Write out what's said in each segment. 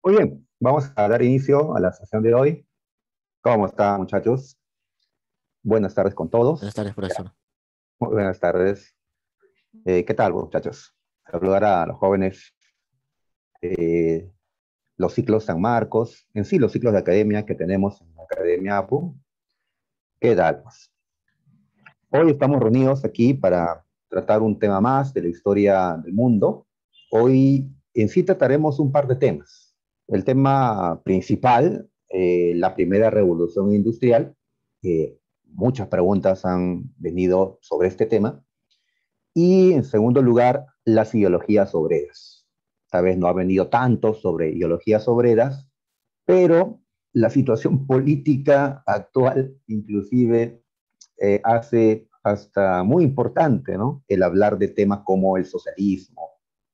Muy bien, vamos a dar inicio a la sesión de hoy. ¿Cómo están, muchachos? Buenas tardes con Buenas todos. tardes, Ya, profesor. muy buenas tardes. ¿Qué tal, muchachos? Saludar a los jóvenes, eh, los ciclos San Marcos, en sí los ciclos de academia que tenemos en la Academia APU. ¿Qué tal, pues? Hoy estamos reunidos aquí para tratar un tema más de la historia del mundo. Hoy en sí trataremos un par de temas. El tema principal, la primera revolución industrial. Muchas preguntas han venido sobre este tema. Y en segundo lugar, las ideologías obreras. Tal vez no ha venido tanto sobre ideologías obreras, pero la situación política actual inclusive hace hasta muy importante, ¿no? El hablar de temas como el socialismo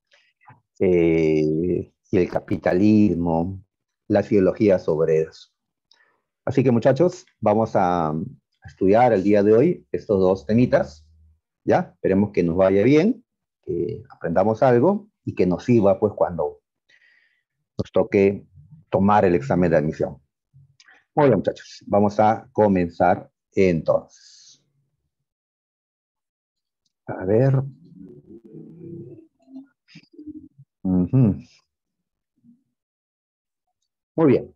y el capitalismo, las ideologías obreras. Así que muchachos, vamos a estudiar el día de hoy estos dos temitas, ¿ya? Esperemos que nos vaya bien, que aprendamos algo y que nos sirva pues cuando nos toque tomar el examen de admisión. Muy bien, muchachos, vamos a comenzar entonces. A ver. Ujú. Muy bien.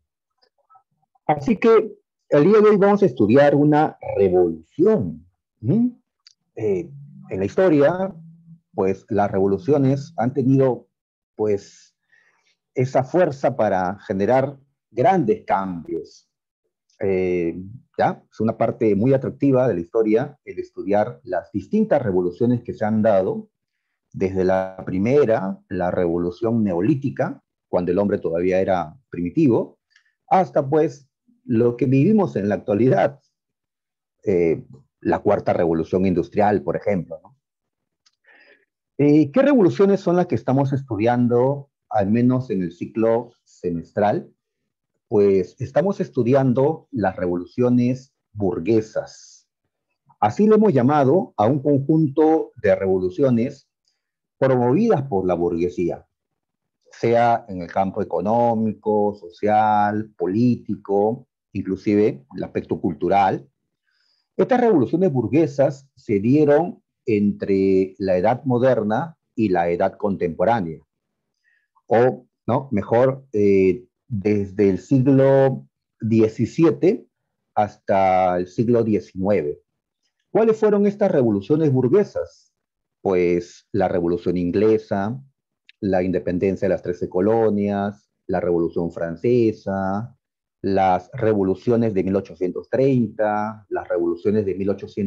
Así que el día de hoy vamos a estudiar una revolución. ¿Mm? Eh, en la historia, pues las revoluciones han tenido, pues, esa fuerza para generar grandes cambios. Eh, ¿Ya? Es una parte muy atractiva de la historia el estudiar las distintas revoluciones que se han dado, desde la primera, la revolución neolítica, cuando el hombre todavía era primitivo, hasta pues lo que vivimos en la actualidad, eh, la cuarta revolución industrial, por ejemplo, ¿no? ¿Qué revoluciones son las que estamos estudiando, al menos en el ciclo semestral? Pues estamos estudiando las revoluciones burguesas. Así le hemos llamado a un conjunto de revoluciones promovidas por la burguesía, sea en el campo económico, social, político, inclusive el aspecto cultural. Estas revoluciones burguesas se dieron entre la edad moderna y la edad contemporánea, o no, mejor, desde el siglo XVII hasta el siglo XIX. ¿Cuáles fueron estas revoluciones burguesas? Pues la Revolución Inglesa, la independencia de las 13 colonias, la Revolución Francesa, las revoluciones de 1830, las revoluciones de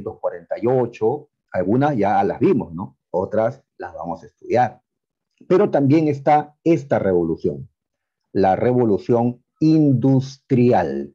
1848, algunas ya las vimos, ¿no? Otras las vamos a estudiar. Pero también está esta revolución, la revolución industrial,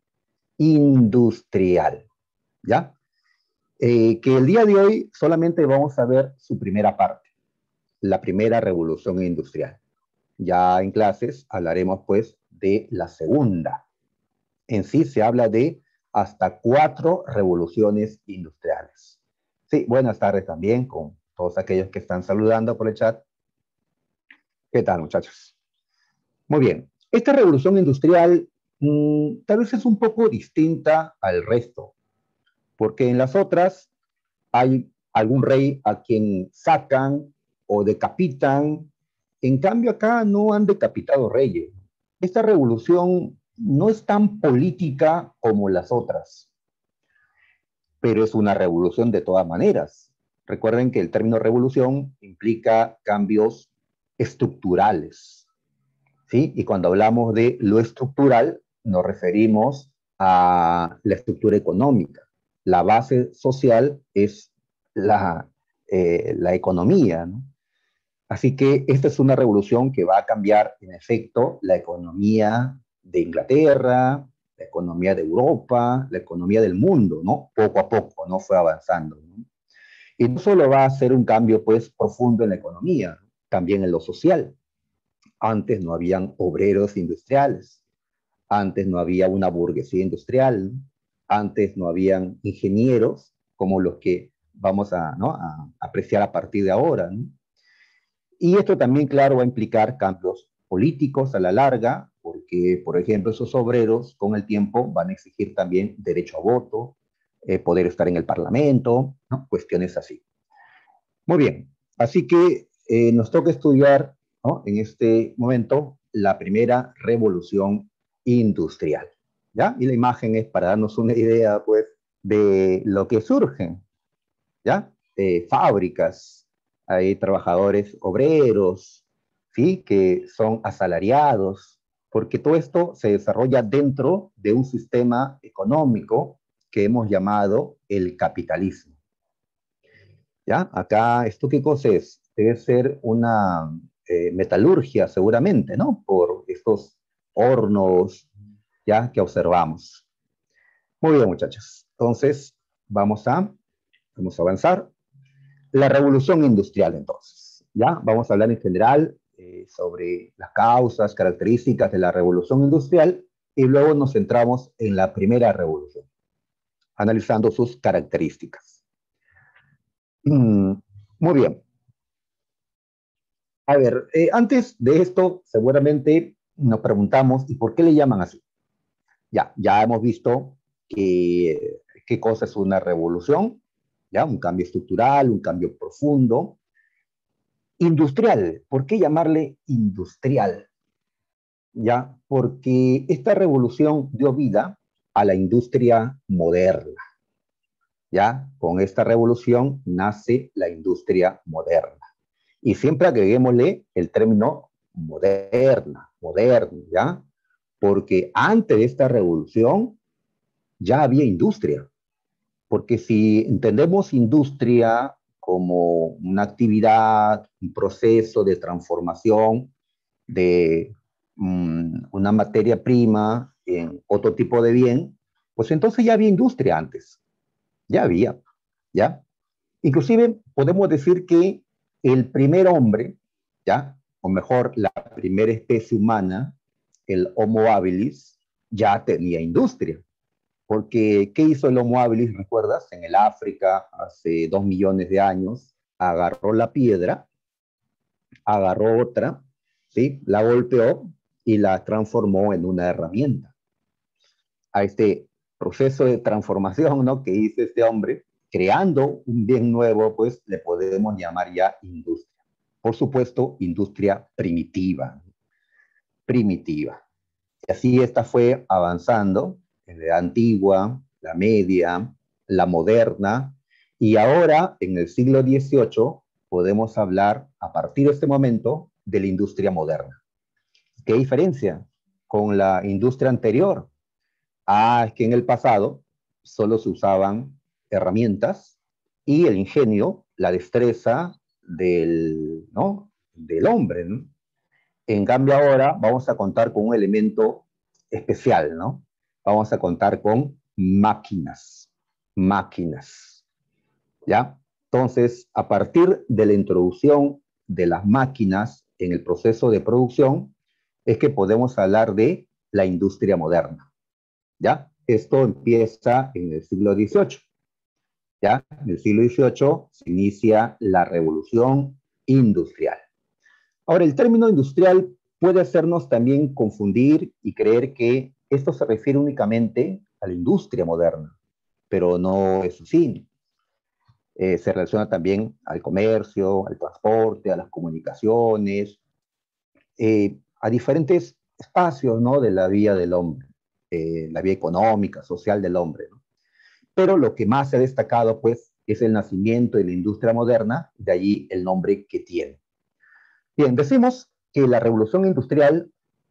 industrial, ¿ya? Que el día de hoy solamente vamos a ver su primera parte, la primera revolución industrial. Ya en clases hablaremos pues de la segunda. En sí se habla de hasta 4 revoluciones industriales. Sí, buenas tardes también con todos aquellos que están saludando por el chat. ¿Qué tal, muchachos? Muy bien. Esta revolución industrial tal vez es un poco distinta al resto, porque en las otras hay algún rey a quien sacan o decapitan. En cambio, acá no han decapitado reyes. Esta revolución no es tan política como las otras, pero es una revolución de todas maneras. Recuerden que el término revolución implica cambios estructurales, ¿sí? Y cuando hablamos de lo estructural, nos referimos a la estructura económica. La base social es la economía, ¿no? Así que esta es una revolución que va a cambiar, en efecto, la economía de Inglaterra, la economía de Europa, la economía del mundo, ¿no? Poco a poco, ¿no? Fue avanzando, ¿no? Y no solo va a ser un cambio, pues, profundo en la economía, también en lo social. Antes no habían obreros industriales, antes no había una burguesía industrial, antes no habían ingenieros como los que vamos a, ¿no? a apreciar a partir de ahora, ¿no? Y esto también, claro, va a implicar cambios políticos a la larga, porque, por ejemplo, esos obreros con el tiempo van a exigir también derecho a voto, poder estar en el Parlamento, ¿no? Cuestiones así. Muy bien, así que nos toca estudiar, ¿no? En este momento la primera revolución industrial, ¿ya? Y la imagen es para darnos una idea, pues, de lo que surge, ¿ya? Fábricas, hay trabajadores obreros, ¿sí? Que son asalariados, porque todo esto se desarrolla dentro de un sistema económico que hemos llamado el capitalismo, ¿ya? Acá, ¿esto qué cosa es? Debe ser una metalurgia, seguramente, ¿no? Por estos hornos, ¿ya? Que observamos. Muy bien, muchachos. Entonces, vamos a avanzar. La revolución industrial, entonces. ¿Ya? Vamos a hablar en general sobre las causas, características de la revolución industrial y luego nos centramos en la primera revolución, analizando sus características. Muy bien. A ver, antes de esto, seguramente nos preguntamos, ¿y por qué le llaman así? Ya hemos visto qué cosa es una revolución, ya, un cambio estructural, un cambio profundo. Industrial, ¿por qué llamarle industrial? Ya, porque esta revolución dio vida a la industria moderna. Ya, con esta revolución nace la industria moderna. Y siempre agreguémosle el término moderna, moderno, ¿ya? Porque antes de esta revolución ya había industria. Porque si entendemos industria como una actividad, un proceso de transformación de una materia prima en otro tipo de bien, pues entonces ya había industria antes, ya había, ¿ya? Inclusive podemos decir que el primer hombre, ¿ya? O mejor, la primera especie humana, el Homo habilis, ya tenía industria. Porque, ¿qué hizo el Homo habilis? ¿Recuerdas? En el África, hace 2 millones de años, agarró la piedra, agarró otra, ¿sí? La golpeó y la transformó en una herramienta. A este proceso de transformación, ¿no? Que hizo este hombre, creando un bien nuevo, pues le podemos llamar ya industria. Por supuesto, industria primitiva, primitiva. Y así esta fue avanzando en la antigua, la media, la moderna, y ahora, en el siglo XVIII, podemos hablar, a partir de este momento, de la industria moderna. ¿Qué diferencia con la industria anterior? Ah, es que en el pasado solo se usaban herramientas y el ingenio, la destreza ¿no? Del hombre, ¿no? En cambio ahora vamos a contar con un elemento especial, ¿no? Vamos a contar con máquinas, máquinas, ¿ya? Entonces, a partir de la introducción de las máquinas en el proceso de producción, es que podemos hablar de la industria moderna, ¿ya? Esto empieza en el siglo XVIII, ¿ya? En el siglo XVIII se inicia la revolución industrial. Ahora, el término industrial puede hacernos también confundir y creer que esto se refiere únicamente a la industria moderna, pero no es así. Se relaciona también al comercio, al transporte, a las comunicaciones, a diferentes espacios, ¿no? De la vida del hombre, la vida económica, social del hombre, ¿no? Pero lo que más se ha destacado, pues, es el nacimiento de la industria moderna, de allí el nombre que tiene. Bien, decimos que la revolución industrial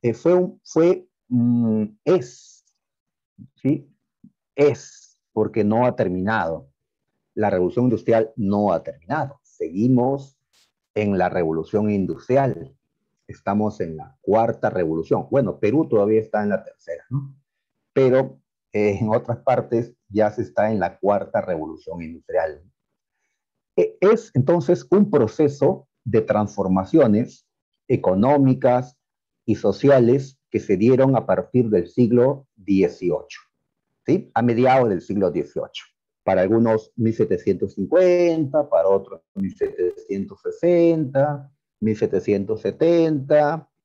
es, ¿sí? Es, porque no ha terminado. La revolución industrial no ha terminado. Seguimos en la revolución industrial. Estamos en la cuarta revolución. Bueno, Perú todavía está en la tercera, ¿no? Pero en otras partes ya se está en la cuarta revolución industrial. Es entonces un proceso de transformaciones económicas y sociales que se dieron a partir del siglo XVIII, ¿sí? A mediados del siglo XVIII. Para algunos 1750, para otros 1760, 1770,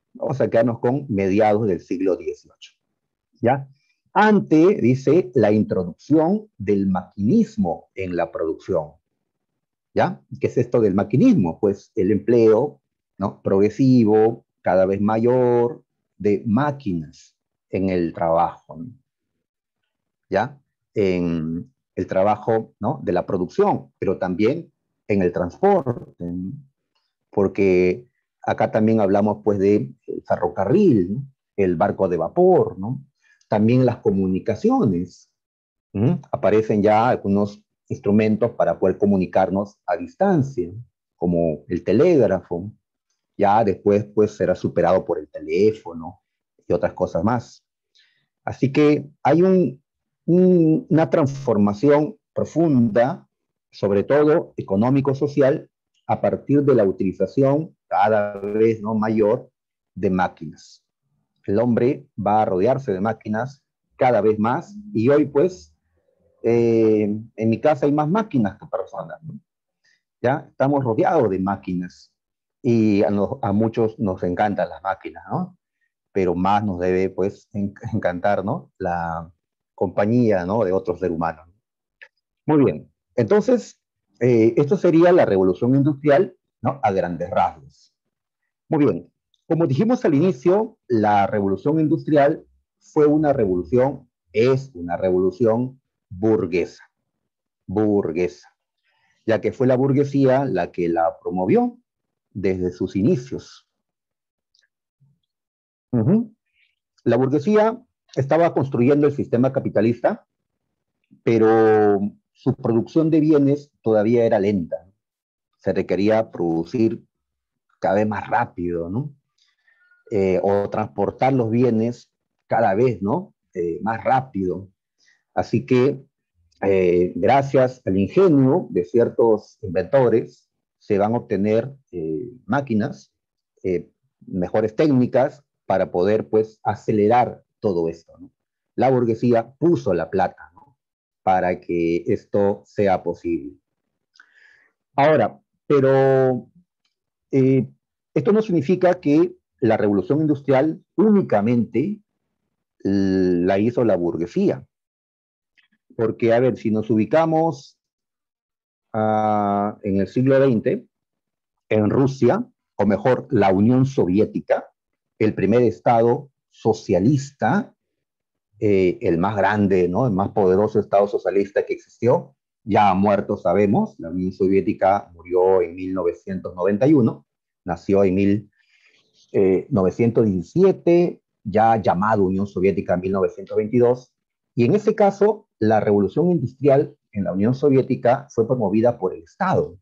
Vamos a quedarnos con mediados del siglo XVIII. ¿Ya? Ante, dice, la introducción del maquinismo en la producción. ¿Ya? ¿Qué es esto del maquinismo? Pues el empleo, ¿no? Progresivo, cada vez mayor, de máquinas en el trabajo, ¿no? ¿Ya? En el trabajo, ¿no? De la producción, pero también en el transporte, ¿no? Porque acá también hablamos pues de ferrocarril, ¿no? El barco de vapor, ¿no? También las comunicaciones. Aparecen ya algunos instrumentos para poder comunicarnos a distancia, como el telégrafo. Ya después pues será superado por el teléfono y otras cosas más. Así que hay una transformación profunda, sobre todo económico-social, a partir de la utilización cada vez no mayor de máquinas. El hombre va a rodearse de máquinas cada vez más y hoy pues en mi casa hay más máquinas que personas, ¿no? Ya estamos rodeados de máquinas y a muchos nos encantan las máquinas, ¿no? Pero más nos debe, pues, encantar, ¿no? La compañía, ¿no? De otro ser humano. Muy bien. Entonces, esto sería la revolución industrial, ¿no? A grandes rasgos. Muy bien. Como dijimos al inicio, la revolución industrial fue una revolución, es una revolución burguesa, burguesa, ya que fue la burguesía la que la promovió desde sus inicios. Uh-huh. La burguesía estaba construyendo el sistema capitalista, pero su producción de bienes todavía era lenta. Se requería producir cada vez más rápido, ¿no? O transportar los bienes cada vez, ¿no? Más rápido. Así que, gracias al ingenio de ciertos inventores, se van a obtener máquinas, eh, mejores técnicas para poder, pues, acelerar todo esto, ¿no? La burguesía puso la plata, ¿no? Para que esto sea posible. Ahora, pero eh, esto no significa que la revolución industrial únicamente la hizo la burguesía, porque, a ver, si nos ubicamos en el siglo XX, en Rusia, o mejor, la Unión Soviética, el primer estado socialista, el más grande, ¿no? El más poderoso estado socialista que existió, ya ha muerto, sabemos, la Unión Soviética murió en 1991, nació en 1917, ya llamado Unión Soviética en 1922, y en ese caso, la revolución industrial en la Unión Soviética fue promovida por el Estado,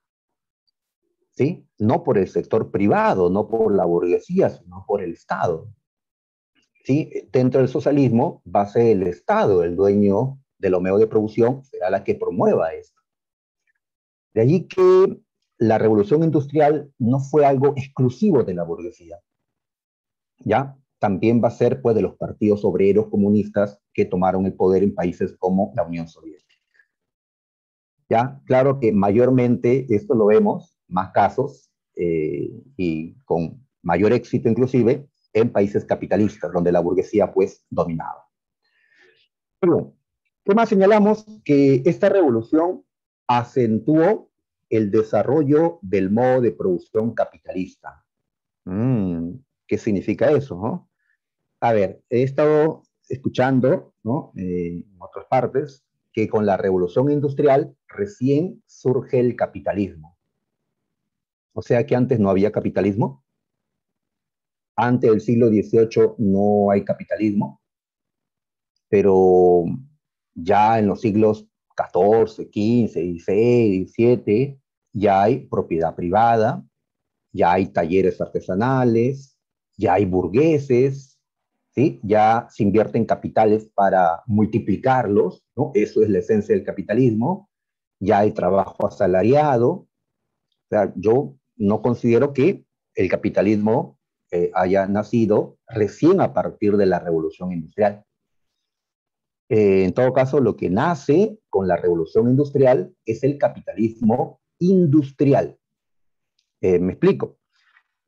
¿sí? No por el sector privado, no por la burguesía, sino por el Estado, ¿sí? Dentro del socialismo va a ser el Estado el dueño de los medios de producción, será la que promueva esto. De allí que la revolución industrial no fue algo exclusivo de la burguesía, ¿ya? También va a ser pues de los partidos obreros comunistas que tomaron el poder en países como la Unión Soviética. ¿Ya? Claro que mayormente esto lo vemos, más casos, y con mayor éxito inclusive, en países capitalistas, donde la burguesía pues dominaba. Pero, ¿qué más señalamos? Que esta revolución acentuó el desarrollo del modo de producción capitalista. Mm, ¿Qué significa eso, no? A ver, he estado escuchando, ¿no? En otras partes, que con la revolución industrial recién surge el capitalismo. O sea que antes no había capitalismo, antes del siglo XVIII no hay capitalismo, pero ya en los siglos XIV, XV, XVI, XVII, ya hay propiedad privada, ya hay talleres artesanales, ya hay burgueses, ¿sí? Ya se invierten capitales para multiplicarlos, ¿no? Eso es la esencia del capitalismo, ya hay trabajo asalariado. O sea, yo no considero que el capitalismo haya nacido recién a partir de la revolución industrial. En todo caso, lo que nace con la revolución industrial es el capitalismo industrial. Me explico.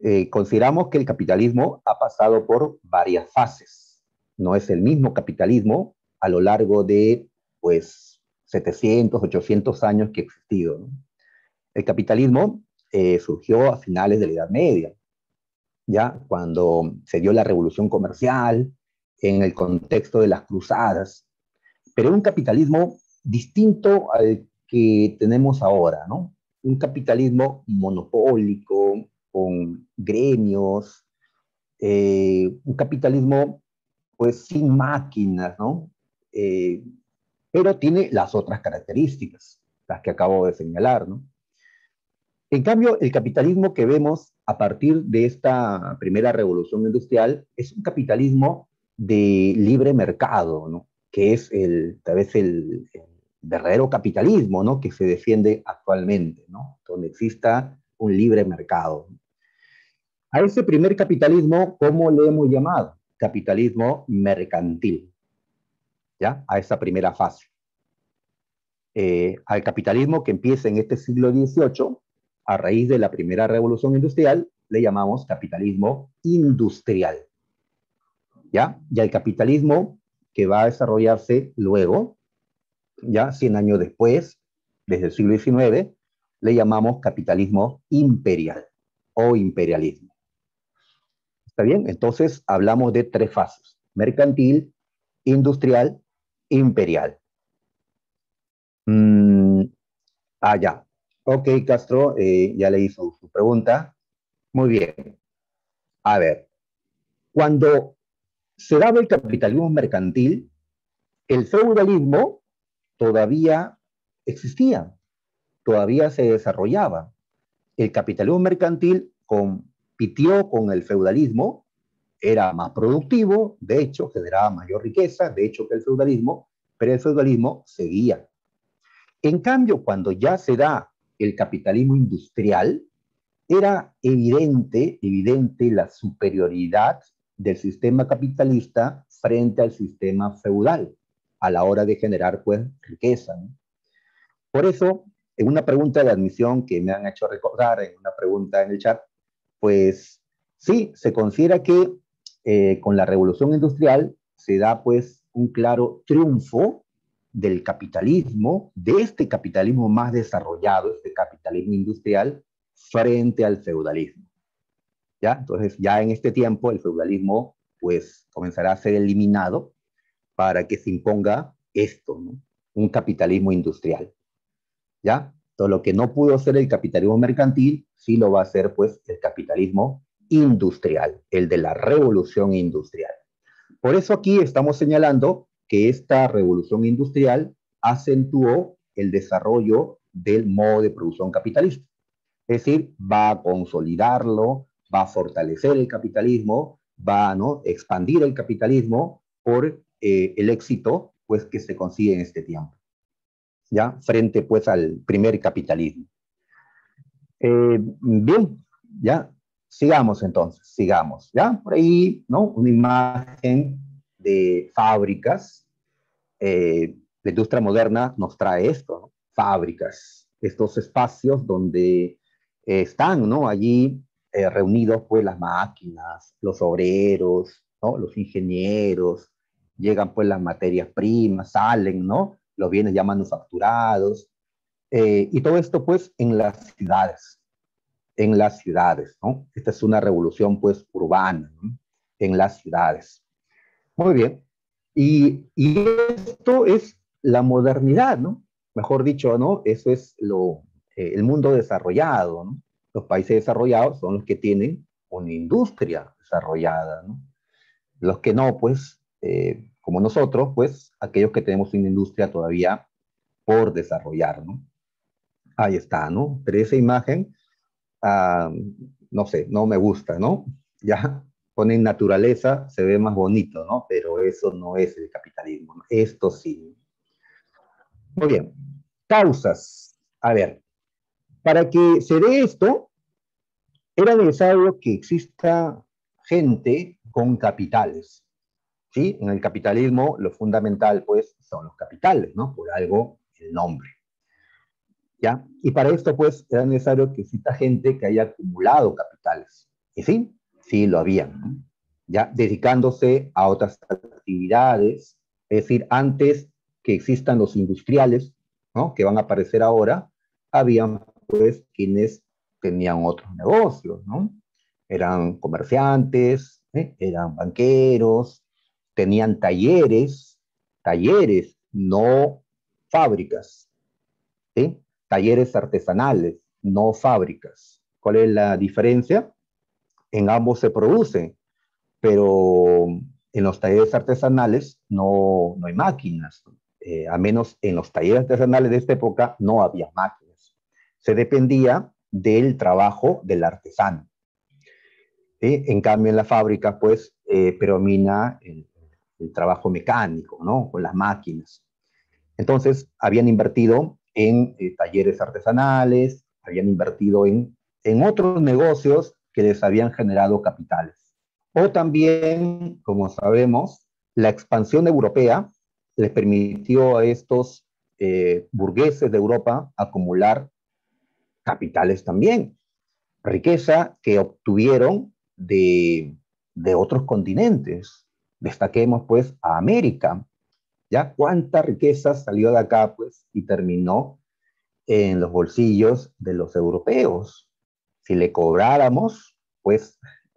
consideramos que el capitalismo ha pasado por varias fases. No es el mismo capitalismo a lo largo de, pues, 700, 800 años que ha existido, ¿no? El capitalismo surgió a finales de la Edad Media, ya cuando se dio la revolución comercial, en el contexto de las cruzadas, pero un capitalismo distinto al que tenemos ahora, ¿no? Un capitalismo monopólico, con gremios, un capitalismo pues sin máquinas, ¿no? Eh, pero tiene las otras características, las que acabo de señalar, ¿no? En cambio, el capitalismo que vemos a partir de esta primera revolución industrial es un capitalismo de libre mercado, ¿no? Que es tal vez el verdadero capitalismo, ¿no? Que se defiende actualmente, ¿no? Donde exista un libre mercado. A ese primer capitalismo, ¿cómo le hemos llamado? Capitalismo mercantil, ¿ya? A esa primera fase. Al capitalismo que empieza en este siglo XVIII, a raíz de la primera revolución industrial, le llamamos capitalismo industrial, ¿ya? Y al capitalismo que va a desarrollarse luego, ya 100 años después, desde el siglo XIX, le llamamos capitalismo imperial o imperialismo. ¿Está bien? Entonces hablamos de tres fases: mercantil, industrial, imperial. Mm, ya. Ok, Castro, ya le hizo su pregunta. Muy bien. A ver, cuando se daba el capitalismo mercantil, el feudalismo todavía existía, todavía se desarrollaba. El capitalismo mercantil compitió con el feudalismo, era más productivo, de hecho, generaba mayor riqueza, de hecho, que el feudalismo, pero el feudalismo seguía. En cambio, cuando ya se da el capitalismo industrial, era evidente la superioridad del sistema capitalista frente al sistema feudal a la hora de generar, pues, riqueza, ¿no? Por eso, en una pregunta de admisión que me han hecho recordar, en una pregunta en el chat, pues sí, se considera que con la revolución industrial se da pues un claro triunfo del capitalismo, de este capitalismo más desarrollado, este capitalismo industrial, frente al feudalismo, ¿ya? Entonces, ya en este tiempo el feudalismo pues comenzará a ser eliminado para que se imponga esto, ¿no? Un capitalismo industrial, ¿ya? Todo lo que no pudo ser el capitalismo mercantil, sí lo va a ser pues el capitalismo industrial, el de la revolución industrial. Por eso aquí estamos señalando que esta revolución industrial acentuó el desarrollo del modo de producción capitalista. Es decir, va a consolidarlo, va a fortalecer el capitalismo, va a, ¿no?, expandir el capitalismo por el éxito pues, que se consigue en este tiempo, ¿ya? Frente pues al primer capitalismo. Bien, ya, sigamos entonces, sigamos, ¿ya? Por ahí, ¿no? Una imagen de fábricas, la industria moderna nos trae esto, ¿no? Fábricas, estos espacios donde están, ¿no? Allí reunidos pues las máquinas, los obreros, ¿no? Los ingenieros, llegan pues las materias primas, salen, ¿no? Los bienes ya manufacturados, y todo esto pues en las ciudades, ¿no? Esta es una revolución pues urbana, ¿no? En las ciudades. Muy bien. Y esto es la modernidad, ¿no? Mejor dicho, ¿no? Eso es el mundo desarrollado, ¿no? Los países desarrollados son los que tienen una industria desarrollada, ¿no? Los que no, pues, como nosotros, pues, aquellos que tenemos una industria todavía por desarrollar, ¿no? Ahí está, ¿no? Pero esa imagen, ah, no sé, no me gusta, ¿no? Ya ponen naturaleza, se ve más bonito, ¿no? Pero eso no es el capitalismo, ¿no? Esto sí. Muy bien. Causas. A ver, para que se dé esto, era necesario que exista gente con capitales, ¿sí? En el capitalismo lo fundamental, pues, son los capitales, ¿no? Por algo, el nombre, ¿ya? Y para esto, pues, era necesario que exista gente que haya acumulado capitales. Y sí, sí lo habían, ¿no? Ya dedicándose a otras actividades, es decir, antes que existan los industriales, ¿no? Que van a aparecer ahora, habían pues quienes tenían otros negocios, ¿no? Eran comerciantes, eran banqueros, tenían talleres, talleres, no fábricas, ¿sí? Talleres artesanales, no fábricas. ¿Cuál es la diferencia? En ambos se produce, pero en los talleres artesanales no hay máquinas. A menos en los talleres artesanales de esta época no había máquinas. Se dependía del trabajo del artesano. ¿Sí? En cambio, en la fábrica, pues, predomina el trabajo mecánico, ¿no? Con las máquinas. Entonces, habían invertido en talleres artesanales, habían invertido en otros negocios que les habían generado capitales. O también, como sabemos, la expansión europea les permitió a estos burgueses de Europa acumular capitales también, riqueza que obtuvieron de otros continentes. Destaquemos pues a América, ¿ya? ¿Cuánta riqueza salió de acá pues y terminó en los bolsillos de los europeos? Si le cobráramos, pues,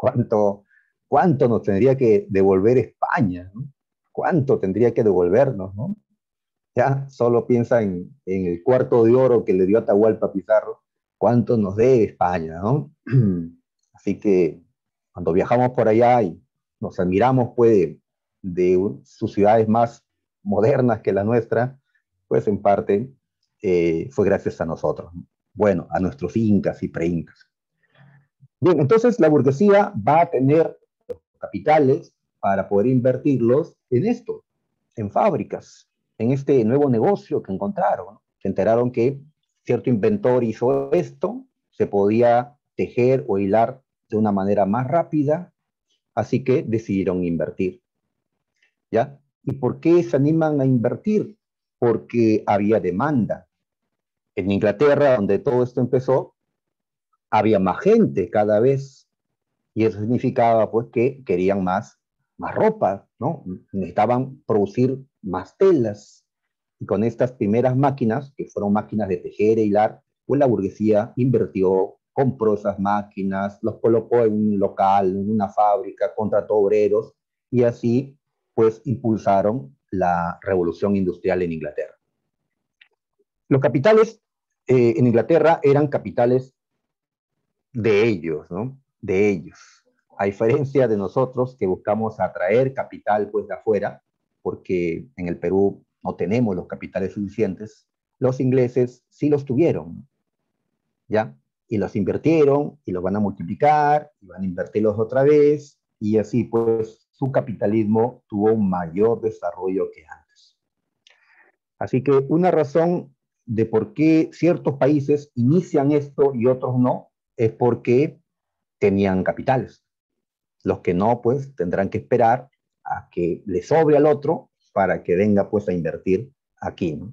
¿cuánto nos tendría que devolver España, ¿no? ¿Cuánto tendría que devolvernos, ¿no? Ya solo piensa en el cuarto de oro que le dio Atahualpa Pizarro, ¿cuánto nos debe España, ¿no? Así que cuando viajamos por allá y nos admiramos, pues, de sus ciudades más modernas que la nuestra, pues en parte fue gracias a nosotros, ¿no? Bueno, a nuestros incas y preincas. Bien, entonces la burguesía va a tener capitales para poder invertirlos en esto, en fábricas, en este nuevo negocio que encontraron. Se enteraron que cierto inventor hizo esto, se podía tejer o hilar de una manera más rápida, así que decidieron invertir, ¿ya? ¿Y por qué se animan a invertir? Porque había demanda. En Inglaterra, donde todo esto empezó, había más gente cada vez y eso significaba pues que querían más ropa, ¿no? Necesitaban producir más telas. Y con estas primeras máquinas, que fueron máquinas de tejer e hilar, pues la burguesía invirtió, compró esas máquinas, los colocó en un local, en una fábrica, contrató obreros y así pues impulsaron la revolución industrial en Inglaterra. Los capitales en Inglaterra eran capitales de ellos, ¿no? De ellos. A diferencia de nosotros que buscamos atraer capital pues de afuera, porque en el Perú no tenemos los capitales suficientes, los ingleses sí los tuvieron, ¿ya? Y los invirtieron y los van a multiplicar y van a invertirlos otra vez y así pues su capitalismo tuvo un mayor desarrollo que antes. Así que una razón de por qué ciertos países inician esto y otros no es porque tenían capitales. Los que no, pues tendrán que esperar a que le sobre al otro para que venga pues a invertir aquí, ¿no?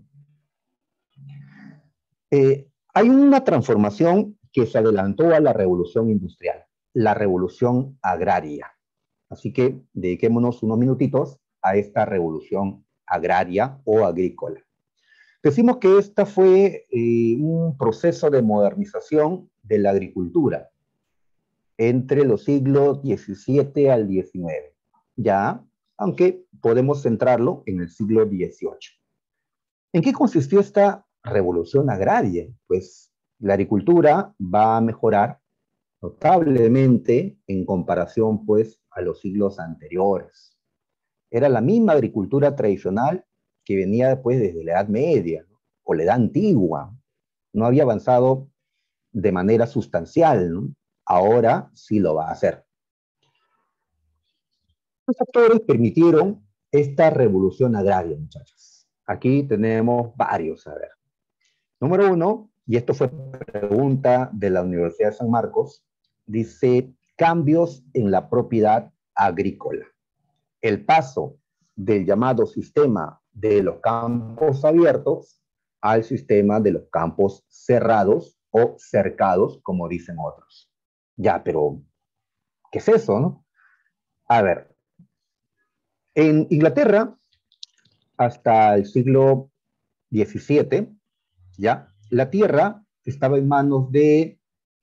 Hay una transformación que se adelantó a la revolución industrial, la revolución agraria. Así que dediquémonos unos minutitos a esta revolución agraria o agrícola. Decimos que esta fue un proceso de modernización de la agricultura entre los siglos XVII al XIX, ya, aunque podemos centrarlo en el siglo XVIII. ¿En qué consistió esta revolución agraria? Pues la agricultura va a mejorar notablemente en comparación pues a los siglos anteriores. Era la misma agricultura tradicional que venía después desde la Edad Media, ¿no? O la Edad Antigua. No había avanzado de manera sustancial, ¿no? Ahora sí lo va a hacer. Los factores permitieron esta revolución agraria, muchachos. Aquí tenemos varios, a ver. Número uno, y esto fue pregunta de la Universidad de San Marcos, dice cambios en la propiedad agrícola. El paso del llamado sistema de los campos abiertos al sistema de los campos cerrados o cercados, como dicen otros. Ya, pero ¿qué es eso, no? A ver, en Inglaterra, hasta el siglo XVII, ¿ya? La tierra estaba en manos de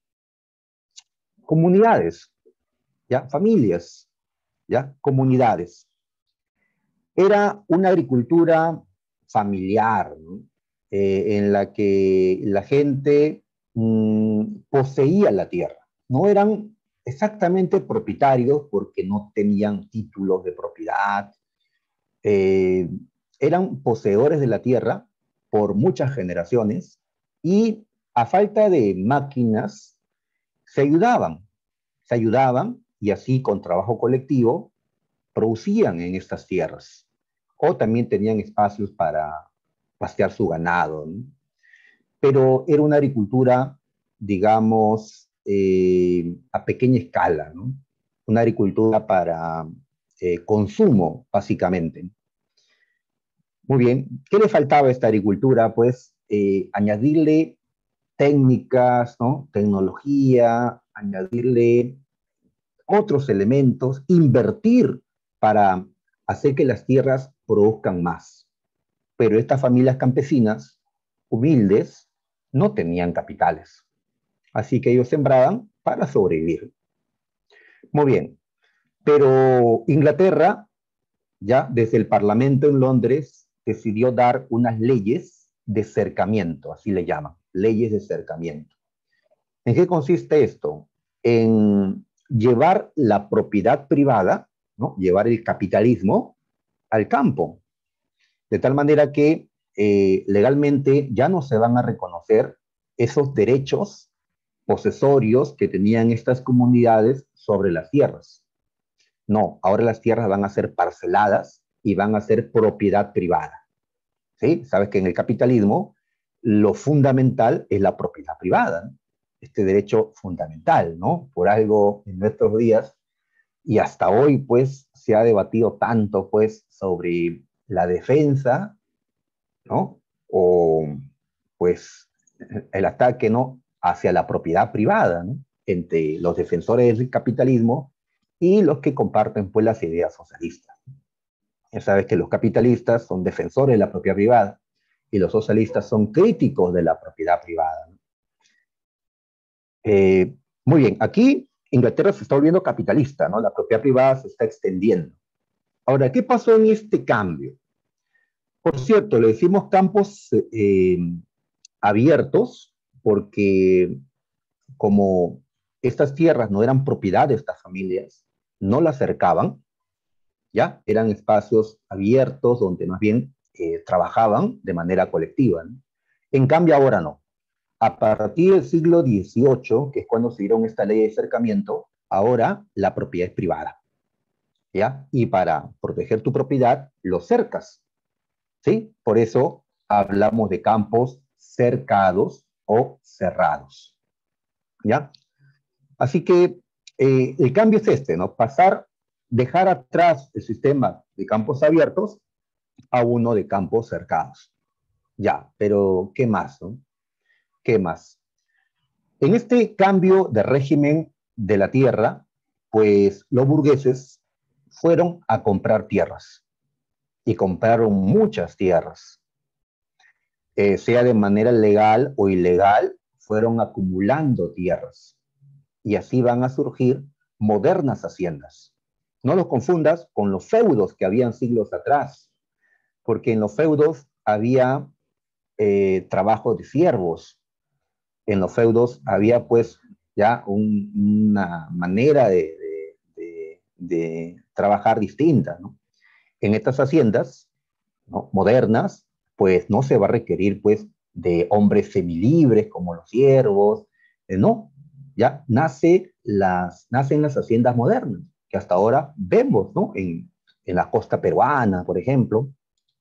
comunidades, ¿ya? Familias, ¿ya? Comunidades. Era una agricultura familiar, ¿no? En la que la gente poseía la tierra. No eran exactamente propietarios porque no tenían títulos de propiedad, eh, eran poseedores de la tierra por muchas generaciones y a falta de máquinas se ayudaban y así con trabajo colectivo producían en estas tierras o también tenían espacios para pastear su ganado, ¿no? Pero era una agricultura, digamos, a pequeña escala, ¿no? Una agricultura para consumo, básicamente. Muy bien. ¿Qué le faltaba a esta agricultura? Pues añadirle técnicas, ¿no? Tecnología, añadirle otros elementos, invertir para hacer que las tierras produzcan más. Pero estas familias campesinas, humildes, no tenían capitales. Así que ellos sembraban para sobrevivir. Muy bien. Pero Inglaterra, ya desde el Parlamento en Londres, decidió dar unas leyes de cercamiento, así le llaman, leyes de cercamiento. ¿En qué consiste esto? En llevar la propiedad privada, ¿no? Llevar el capitalismo al campo, de tal manera que legalmente ya no se van a reconocer esos derechos posesorios que tenían estas comunidades sobre las tierras. No, ahora las tierras van a ser parceladas y van a ser propiedad privada. ¿Sí? Sabes que en el capitalismo lo fundamental es la propiedad privada, ¿no? Este derecho fundamental, ¿no? Por algo en nuestros días y hasta hoy, pues, se ha debatido tanto, pues, sobre la defensa, ¿no? O, pues, el ataque, ¿no? Hacia la propiedad privada, ¿no? Entre los defensores del capitalismo y los que comparten, pues, las ideas socialistas. Ya sabes que los capitalistas son defensores de la propiedad privada y los socialistas son críticos de la propiedad privada. Muy bien, aquí Inglaterra se está volviendo capitalista, ¿no? La propiedad privada se está extendiendo. Ahora, ¿qué pasó en este cambio? Por cierto, le decimos campos abiertos porque como estas tierras no eran propiedad de estas familias, no las cercaban, ¿ya? Eran espacios abiertos donde más bien trabajaban de manera colectiva, ¿no? En cambio, ahora no. A partir del siglo XVIII, que es cuando se dieron esta ley de cercamiento, ahora la propiedad es privada, ¿ya? Y para proteger tu propiedad, lo cercas, ¿sí? Por eso hablamos de campos cercados o cerrados, ¿ya? Así que el cambio es este, ¿no? Dejar atrás el sistema de campos abiertos a uno de campos cercados. Ya, pero ¿qué más, no? ¿Qué más? En este cambio de régimen de la tierra, pues los burgueses fueron a comprar tierras y compraron muchas tierras, sea de manera legal o ilegal, fueron acumulando tierras y así van a surgir modernas haciendas. No los confundas con los feudos que habían siglos atrás, porque en los feudos había trabajo de siervos, en los feudos había pues ya una manera de trabajar distinta, ¿no? En estas haciendas, ¿no? Modernas, pues no se va a requerir pues de hombres semilibres como los siervos, no, ya nacen las haciendas modernas, que hasta ahora vemos, ¿no? En la costa peruana, por ejemplo.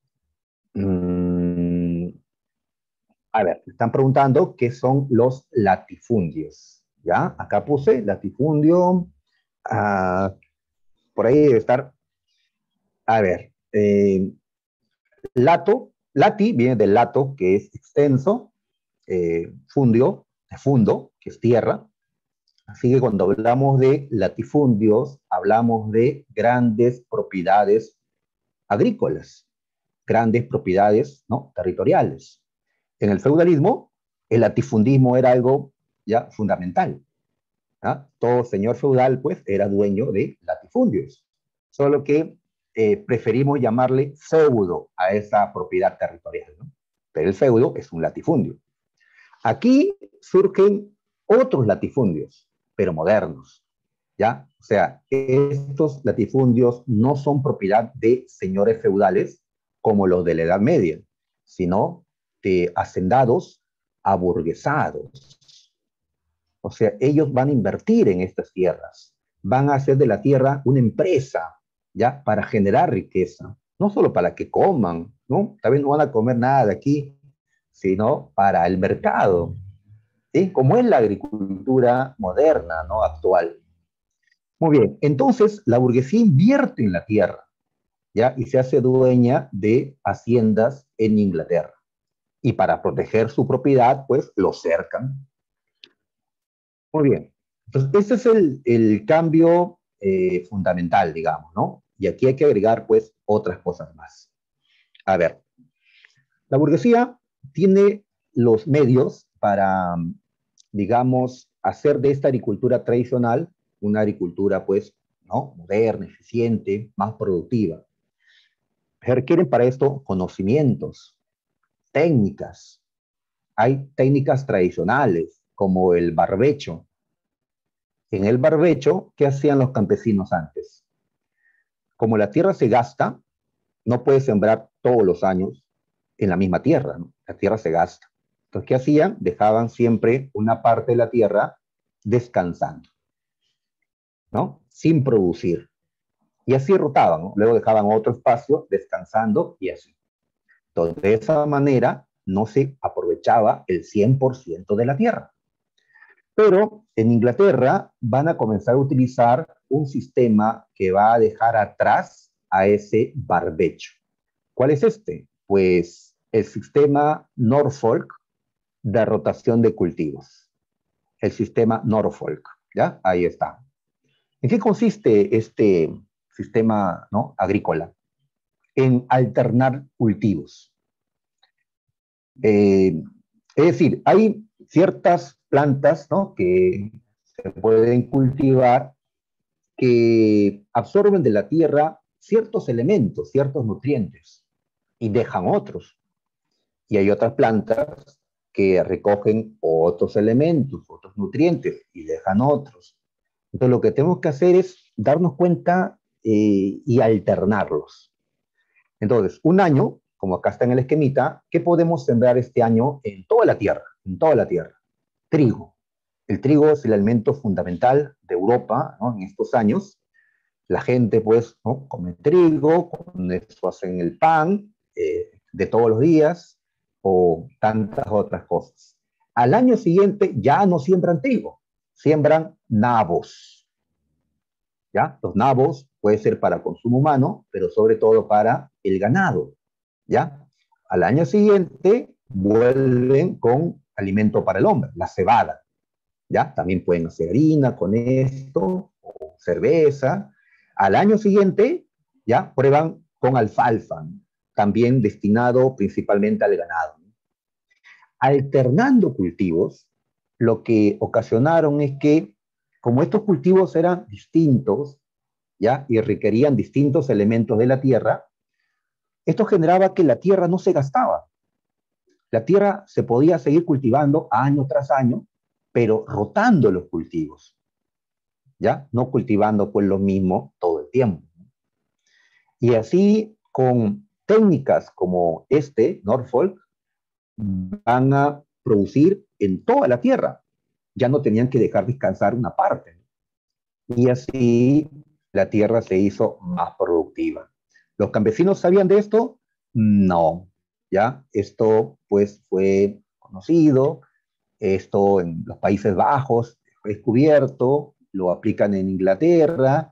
Mm, a ver, me están preguntando qué son los latifundios. ¿Ya? Acá puse latifundio. ah, por ahí debe estar. A ver, lati viene del lato, que es extenso, fundio, de fundo, que es tierra. Así que cuando hablamos de latifundios, hablamos de grandes propiedades agrícolas, grandes propiedades, ¿no?, territoriales. En el feudalismo, el latifundismo era algo ya fundamental. ¿Ah? Todo señor feudal, pues, era dueño de latifundios. Solo que preferimos llamarle feudo a esa propiedad territorial, ¿no? Pero el feudo es un latifundio. Aquí surgen otros latifundios, pero modernos, ¿ya? O sea, estos latifundios no son propiedad de señores feudales como los de la Edad Media, sino de hacendados aburguesados. O sea, ellos van a invertir en estas tierras, van a hacer de la tierra una empresa, ¿ya? Para generar riqueza, no solo para que coman, ¿no? También no van a comer nada de aquí, sino para el mercado, ¿sí? Como es la agricultura moderna, ¿no?, actual. Muy bien, entonces la burguesía invierte en la tierra, ¿ya? Y se hace dueña de haciendas en Inglaterra. Y para proteger su propiedad, pues lo cercan. Muy bien. Entonces, ese es el cambio fundamental, digamos, ¿no? Y aquí hay que agregar, pues, otras cosas más. A ver, la burguesía tiene los medios para, digamos, hacer de esta agricultura tradicional una agricultura, pues, ¿no?, moderna, eficiente, más productiva. Se requieren para esto conocimientos, técnicas. Hay técnicas tradicionales, como el barbecho. En el barbecho, ¿qué hacían los campesinos antes? Como la tierra se gasta, no puedes sembrar todos los años en la misma tierra, ¿no? La tierra se gasta. Entonces, ¿qué hacían? Dejaban siempre una parte de la tierra descansando, ¿no? Sin producir. Y así rotaban, ¿no? Luego dejaban otro espacio descansando y así. Entonces, de esa manera no se aprovechaba el 100% de la tierra. Pero en Inglaterra van a comenzar a utilizar un sistema que va a dejar atrás a ese barbecho. ¿Cuál es este? Pues el sistema Norfolk de rotación de cultivos. El sistema Norfolk, ¿ya? Ahí está. ¿En qué consiste este sistema, ¿no?, agrícola? En alternar cultivos. Es decir, hay ciertas plantas, ¿no?, que se pueden cultivar que absorben de la tierra ciertos elementos, ciertos nutrientes, y dejan otros. Y hay otras plantas que recogen otros elementos, otros nutrientes, y dejan otros. Entonces lo que tenemos que hacer es darnos cuenta y alternarlos. Entonces, un año, como acá está en el esquemita, ¿qué podemos sembrar este año en toda la tierra? En toda la tierra. Trigo. El trigo es el alimento fundamental de Europa, ¿no?, en estos años. La gente, pues, ¿no?, come trigo, con eso hacen el pan de todos los días o tantas otras cosas. Al año siguiente ya no siembran trigo, siembran nabos. ¿Ya? Los nabos puede ser para consumo humano, pero sobre todo para el ganado. ¿Ya? Al año siguiente vuelven con alimento para el hombre, la cebada. ¿Ya? También pueden hacer harina con esto, o cerveza. Al año siguiente, ya prueban con alfalfa, también destinado principalmente al ganado. Alternando cultivos, lo que ocasionaron es que, como estos cultivos eran distintos, ¿ya?, y requerían distintos elementos de la tierra, esto generaba que la tierra no se gastaba. La tierra se podía seguir cultivando año tras año, pero rotando los cultivos, ¿ya? No cultivando pues lo mismo todo el tiempo. Y así, con técnicas como Norfolk, van a producir en toda la tierra. Ya no tenían que dejar descansar una parte. Y así la tierra se hizo más productiva. ¿Los campesinos sabían de esto? No. ¿Ya? Esto pues fue conocido, esto en los Países Bajos fue descubierto, lo aplican en Inglaterra.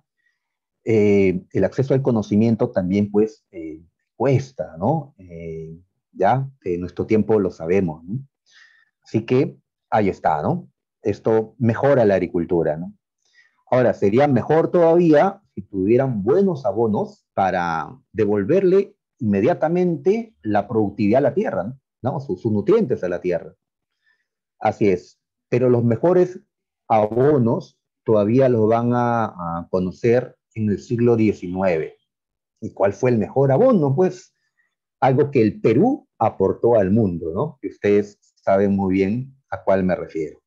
El acceso al conocimiento también pues cuesta, ¿no? Ya en nuestro tiempo lo sabemos, ¿no? Así que ahí está, ¿no? Esto mejora la agricultura, ¿no? Ahora, sería mejor todavía si tuvieran buenos abonos para devolverle inmediatamente la productividad a la tierra, ¿no? Sus nutrientes a la tierra. Así es. Pero los mejores abonos todavía los van a conocer en el siglo XIX. ¿Y cuál fue el mejor abono? Pues algo que el Perú aportó al mundo, ¿no? Que ustedes saben muy bien a cuál me refiero.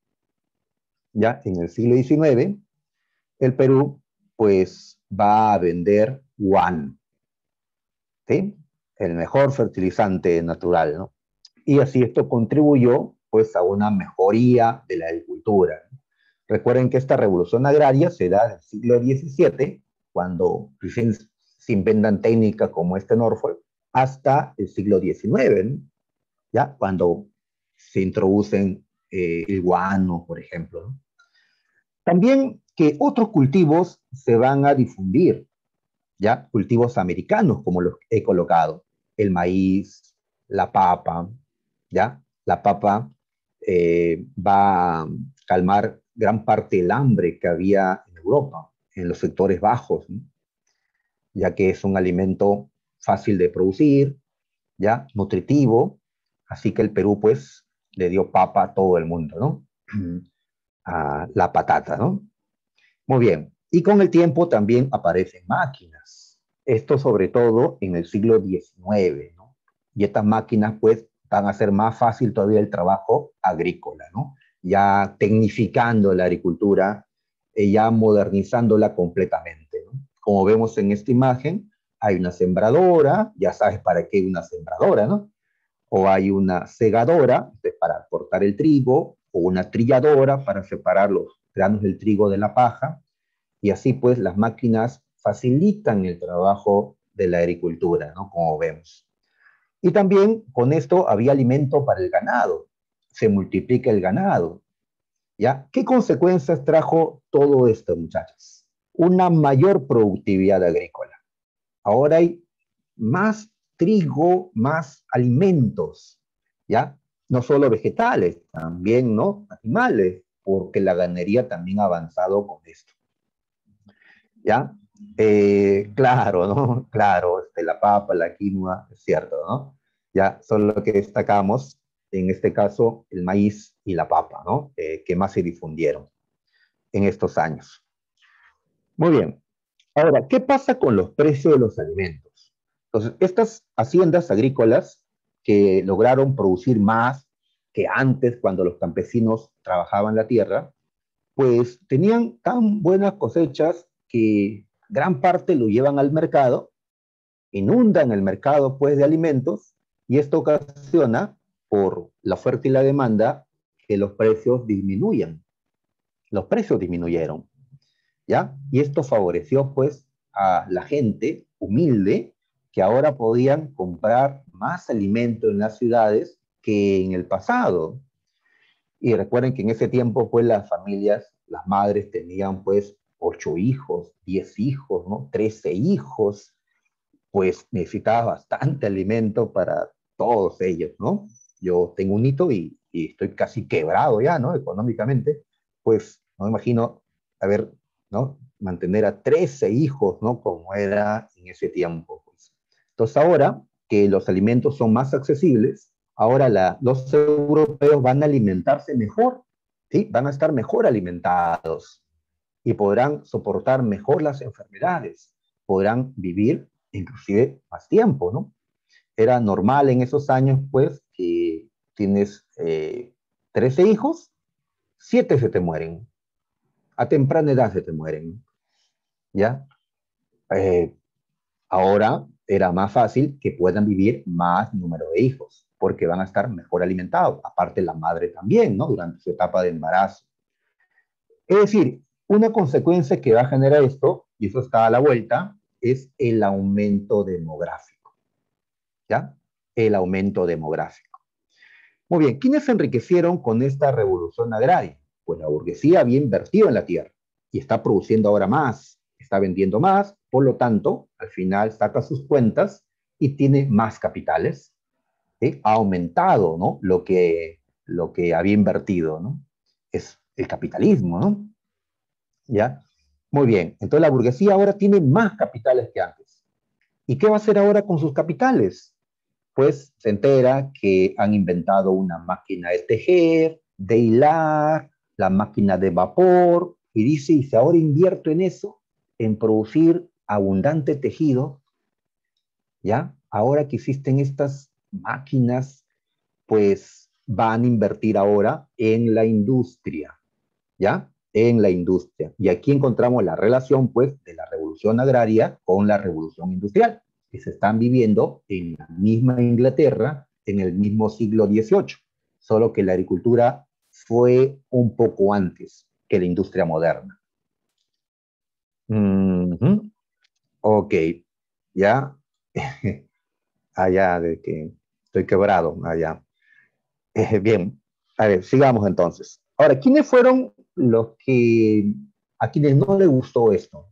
Ya en el siglo XIX, el Perú pues va a vender guano, ¿sí? El mejor fertilizante natural, ¿no? Y así esto contribuyó pues a una mejoría de la agricultura. Recuerden que esta revolución agraria se da en el siglo XVII, cuando recién se inventan técnicas como este Norfolk, hasta el siglo XIX, ¿no? ¿Ya? Cuando se introducen el guano, por ejemplo, ¿no? También que otros cultivos se van a difundir, ¿ya? Cultivos americanos, como los he colocado, el maíz, la papa, ¿ya? La papa va a calmar gran parte del hambre que había en Europa, en los sectores bajos, ¿no? Ya que es un alimento fácil de producir, ¿ya? Nutritivo, así que el Perú, pues, le dio papa a todo el mundo, ¿no? A la patata, ¿no? Muy bien. Y con el tiempo también aparecen máquinas. Esto sobre todo en el siglo XIX, ¿no? Y estas máquinas pues van a hacer más fácil todavía el trabajo agrícola, ¿no? Ya tecnificando la agricultura, ya modernizándola completamente, ¿no? Como vemos en esta imagen, hay una sembradora, ya sabes para qué una sembradora, ¿no? O hay una segadora para cortar el trigo, o una trilladora para separar los granos del trigo de la paja, y así pues las máquinas facilitan el trabajo de la agricultura, ¿no? Como vemos. Y también con esto había alimento para el ganado, se multiplica el ganado, ¿ya? ¿Qué consecuencias trajo todo esto, muchachos? Una mayor productividad agrícola. Ahora hay más trigo, más alimentos, ¿ya? No solo vegetales, también, ¿no? Animales, porque la ganadería también ha avanzado con esto. ¿Ya? Claro, ¿no? Claro, la papa, la quinoa, es cierto, ¿no? Ya, solo que destacamos, en este caso, el maíz y la papa, ¿no? Que más se difundieron en estos años. Muy bien. Ahora, ¿qué pasa con los precios de los alimentos? Entonces, estas haciendas agrícolas que lograron producir más que antes, cuando los campesinos trabajaban la tierra, pues tenían tan buenas cosechas que gran parte lo llevan al mercado, inundan el mercado pues de alimentos y esto ocasiona por la oferta y la demanda que los precios disminuyan. Los precios disminuyeron, ¿ya? Y esto favoreció pues a la gente humilde que ahora podían comprar más alimento en las ciudades que en el pasado. Y recuerden que en ese tiempo, pues las familias, las madres tenían pues 8 hijos, 10 hijos, ¿no? 13 hijos, pues necesitaba bastante alimento para todos ellos, ¿no? Yo tengo un hito y estoy casi quebrado ya, ¿no? Económicamente, pues no me imagino, a ver, ¿no? Mantener a 13 hijos, ¿no? Como era en ese tiempo, pues. Entonces ahora que los alimentos son más accesibles, ahora los europeos van a alimentarse mejor, ¿sí? Van a estar mejor alimentados y podrán soportar mejor las enfermedades, podrán vivir inclusive más tiempo, ¿no? Era normal en esos años, pues, que tienes 13 hijos, 7 se te mueren, a temprana edad se te mueren, ¿ya? Eh, Ahora era más fácil que puedan vivir más número de hijos, porque van a estar mejor alimentados, aparte la madre también, ¿no? Durante su etapa de embarazo. Es decir, una consecuencia que va a generar esto, y eso está a la vuelta, es el aumento demográfico, ¿ya? El aumento demográfico. Muy bien, ¿quiénes se enriquecieron con esta revolución agraria? Pues la burguesía había invertido en la tierra y está produciendo ahora más, está vendiendo más, por lo tanto, al final saca sus cuentas y tiene más capitales, ¿sí? Ha aumentado, ¿no? Lo que había invertido, ¿no? Es el capitalismo, ¿no? ¿Ya? Muy bien, entonces la burguesía ahora tiene más capitales que antes. ¿Y qué va a hacer ahora con sus capitales? Pues se entera que han inventado una máquina de tejer, de hilar, la máquina de vapor, y dice, y si ahora invierto en eso, en producir abundante tejido, ¿ya? Ahora que existen estas máquinas, pues van a invertir ahora en la industria, ¿ya? En la industria. Y aquí encontramos la relación, pues, de la revolución agraria con la revolución industrial, que se están viviendo en la misma Inglaterra en el mismo siglo XVIII, solo que la agricultura fue un poco antes que la industria moderna. Mm -hmm. Ok, ya, allá de que estoy quebrado, allá. Bien, a ver, sigamos entonces. Ahora, ¿quiénes fueron los que, a quienes no les gustó esto?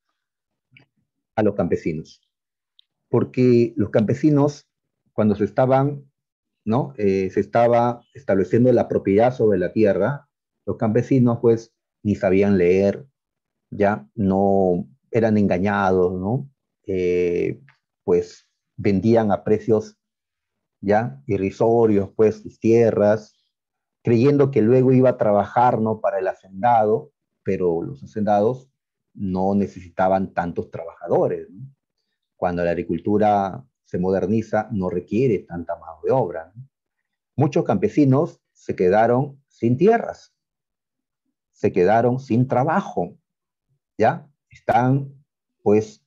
A los campesinos. Porque los campesinos, cuando se estaban, ¿no? Se estaba estableciendo la propiedad sobre la tierra, los campesinos, pues, ni sabían leer, ya no eran engañados, ¿no? Pues vendían a precios ya irrisorios, pues, sus tierras, creyendo que luego iba a trabajar, ¿no? Para el hacendado, pero los hacendados no necesitaban tantos trabajadores, ¿no? Cuando la agricultura se moderniza, no requiere tanta mano de obra, ¿no? Muchos campesinos se quedaron sin tierras, se quedaron sin trabajo, ¿ya? Están, pues,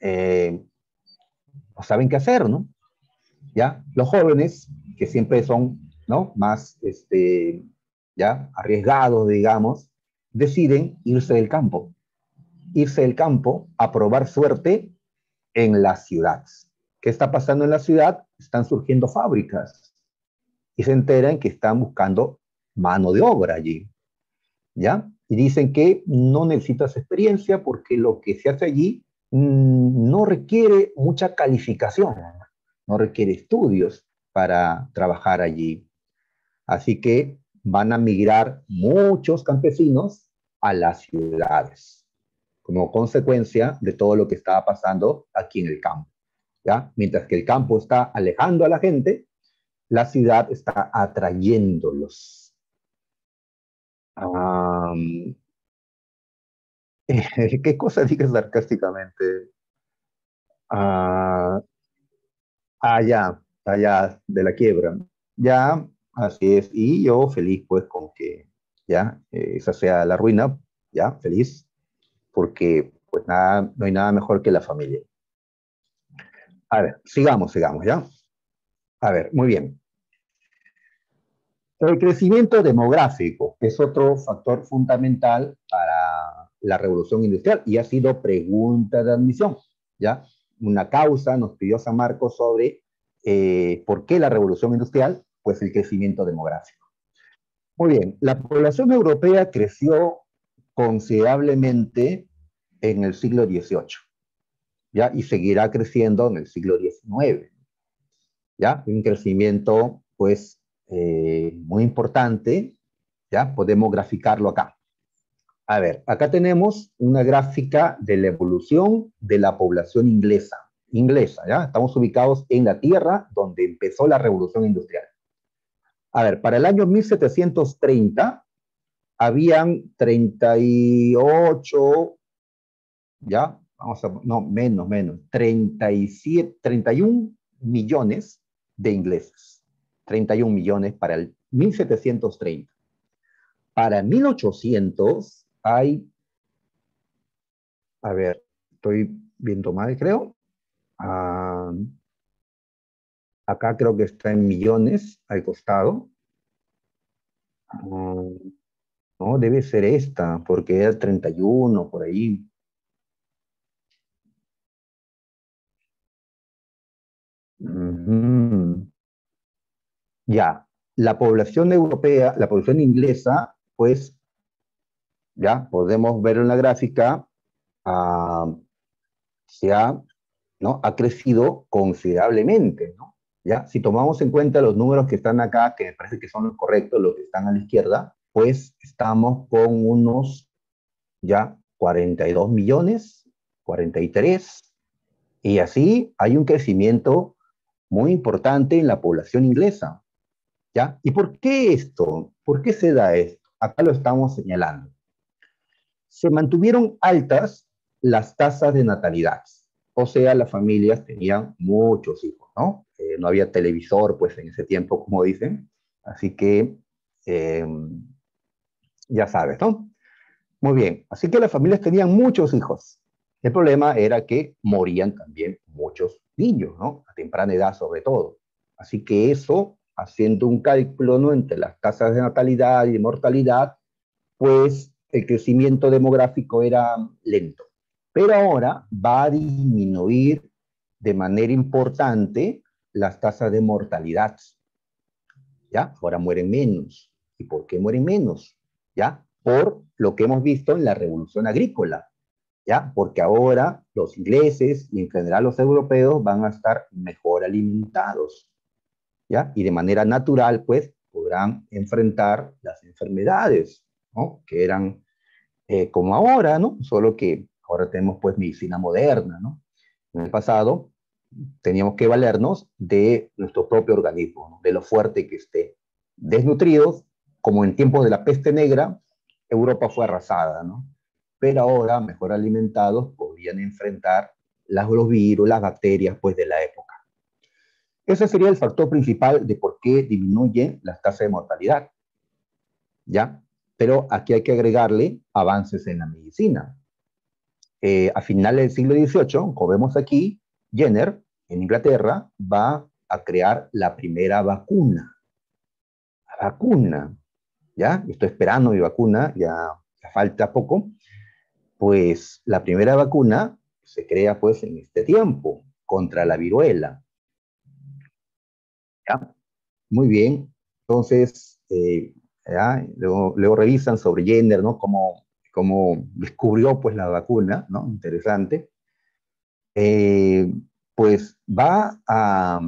no saben qué hacer, ¿no? ¿Ya? Los jóvenes, que siempre son, ¿no? Más, ya, arriesgados, digamos, deciden irse del campo a probar suerte en las ciudades. ¿Qué está pasando en la ciudad? Están surgiendo fábricas y se enteran que están buscando mano de obra allí, ¿ya? Y dicen que no necesitas experiencia porque lo que se hace allí no requiere mucha calificación, no requiere estudios para trabajar allí. Así que van a migrar muchos campesinos a las ciudades, como consecuencia de todo lo que estaba pasando aquí en el campo, ¿ya? Mientras que el campo está alejando a la gente, la ciudad está atrayéndolos. Um, ¿Qué cosa dije sarcásticamente? Ah, ya, allá de la quiebra. Ya, así es. Y yo feliz pues con que ya esa sea la ruina, ya, feliz, porque pues nada, no hay nada mejor que la familia. A ver, sigamos, ¿ya? A ver, muy bien. El crecimiento demográfico es otro factor fundamental para la revolución industrial y ha sido pregunta de admisión, ¿ya? Una causa nos pidió San Marcos sobre por qué la revolución industrial, pues el crecimiento demográfico. Muy bien, la población europea creció considerablemente en el siglo XVIII, ¿ya? Y seguirá creciendo en el siglo XIX, ¿ya? Un crecimiento, pues, muy importante, ¿ya? Podemos graficarlo acá. A ver, acá tenemos una gráfica de la evolución de la población inglesa, ¿ya? Estamos ubicados en la tierra donde empezó la revolución industrial. A ver, para el año 1730 habían 38, ¿ya? Vamos a, no, menos, 37, 31 millones de ingleses. 31 millones para el 1730. Para 1800 hay, a ver, estoy viendo mal, creo. Ah, acá creo que está en millones al costado. Ah, no, debe ser esta, porque era 31 por ahí. Ujú. Ya, la población europea, la población inglesa, pues ya podemos ver en la gráfica, ah, se ha, ¿no? Ha crecido considerablemente, ¿no? ¿Ya? Si tomamos en cuenta los números que están acá, que me parece que son los correctos, los que están a la izquierda, pues estamos con unos ya 42 millones, 43, y así hay un crecimiento muy importante en la población inglesa, ¿ya? ¿Y por qué esto? ¿Por qué se da esto? Acá lo estamos señalando. Se mantuvieron altas las tasas de natalidad, o sea, las familias tenían muchos hijos, ¿no? No había televisor, pues, en ese tiempo, como dicen, así que eh, ya sabes, ¿no? Muy bien, así que las familias tenían muchos hijos. El problema era que morían también muchos niños, ¿no? A temprana edad sobre todo. Así que eso, haciendo un cálculo, ¿no? Entre las tasas de natalidad y de mortalidad, pues el crecimiento demográfico era lento. Pero ahora va a disminuir de manera importante las tasas de mortalidad, ¿ya? Ahora mueren menos. ¿Y por qué mueren menos? ¿Ya? Por lo que hemos visto en la revolución agrícola, ¿ya? Porque ahora los ingleses y en general los europeos van a estar mejor alimentados, ¿ya? Y de manera natural, pues, podrán enfrentar las enfermedades, ¿no? Que eran como ahora, ¿no? Solo que ahora tenemos, pues, medicina moderna, ¿no? En el pasado teníamos que valernos de nuestro propio organismo, ¿no? De lo fuerte que esté. Desnutridos, como en tiempos de la peste negra, Europa fue arrasada, ¿no? Pero ahora, mejor alimentados, podían enfrentar los virus, las bacterias, pues, de la época. Ese sería el factor principal de por qué disminuyen las tasas de mortalidad, ¿ya? Pero aquí hay que agregarle avances en la medicina. A finales del siglo XVIII, como vemos aquí, Jenner, en Inglaterra, va a crear la primera vacuna. La vacuna, ¿ya? Estoy esperando mi vacuna, ya falta poco. Pues la primera vacuna se crea pues en este tiempo, contra la viruela, ¿ya? Muy bien. Entonces, ¿ya? Luego revisan sobre Jenner, ¿no? Cómo descubrió pues la vacuna, ¿no? Interesante. Eh, pues va a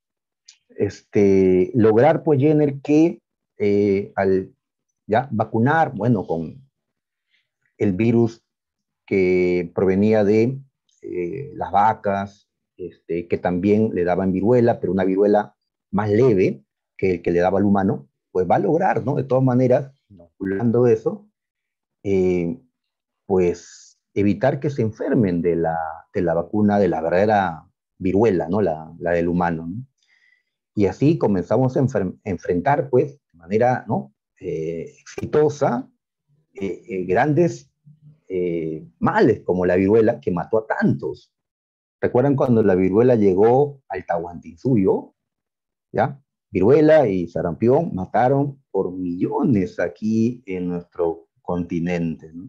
lograr pues Jenner que al ya vacunar, bueno, con el virus que provenía de las vacas, que también le daban viruela, pero una viruela más leve que el que le daba al humano, pues va a lograr, ¿no? De todas maneras, inoculando eso, eh, pues evitar que se enfermen de la vacuna, de la verdadera viruela, ¿no? La del humano, ¿no? Y así comenzamos a enfrentar, pues, de manera, ¿no? Exitosa, grandes males como la viruela que mató a tantos. ¿Recuerdan cuando la viruela llegó al Tahuantinsuyo? ¿Ya? Viruela y sarampión mataron por millones aquí en nuestro continente, ¿no?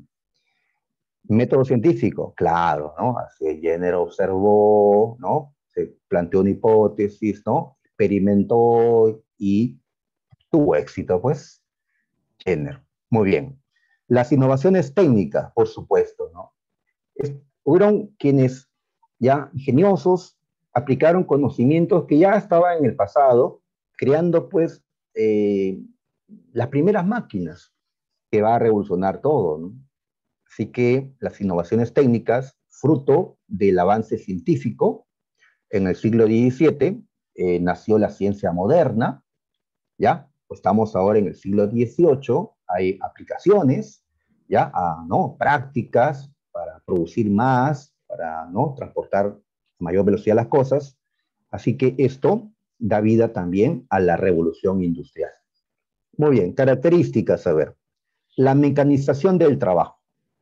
Método científico, claro, ¿no? Así Jenner observó, ¿no? Se planteó una hipótesis, ¿no? Experimentó y tuvo éxito, pues, Jenner. Muy bien. Las innovaciones técnicas, por supuesto, ¿no? Hubieron quienes ya ingeniosos aplicaron conocimientos que ya estaban en el pasado, creando pues eh, las primeras máquinas que va a revolucionar todo, ¿no? Así que las innovaciones técnicas, fruto del avance científico, en el siglo XVII nació la ciencia moderna, ¿ya? Pues estamos ahora en el siglo XVIII, hay aplicaciones, ¿ya? ¿No? Prácticas para producir más, para, ¿no? Transportar a mayor velocidad las cosas. Así que esto da vida también a la revolución industrial. Muy bien, características, a ver. La mecanización del trabajo.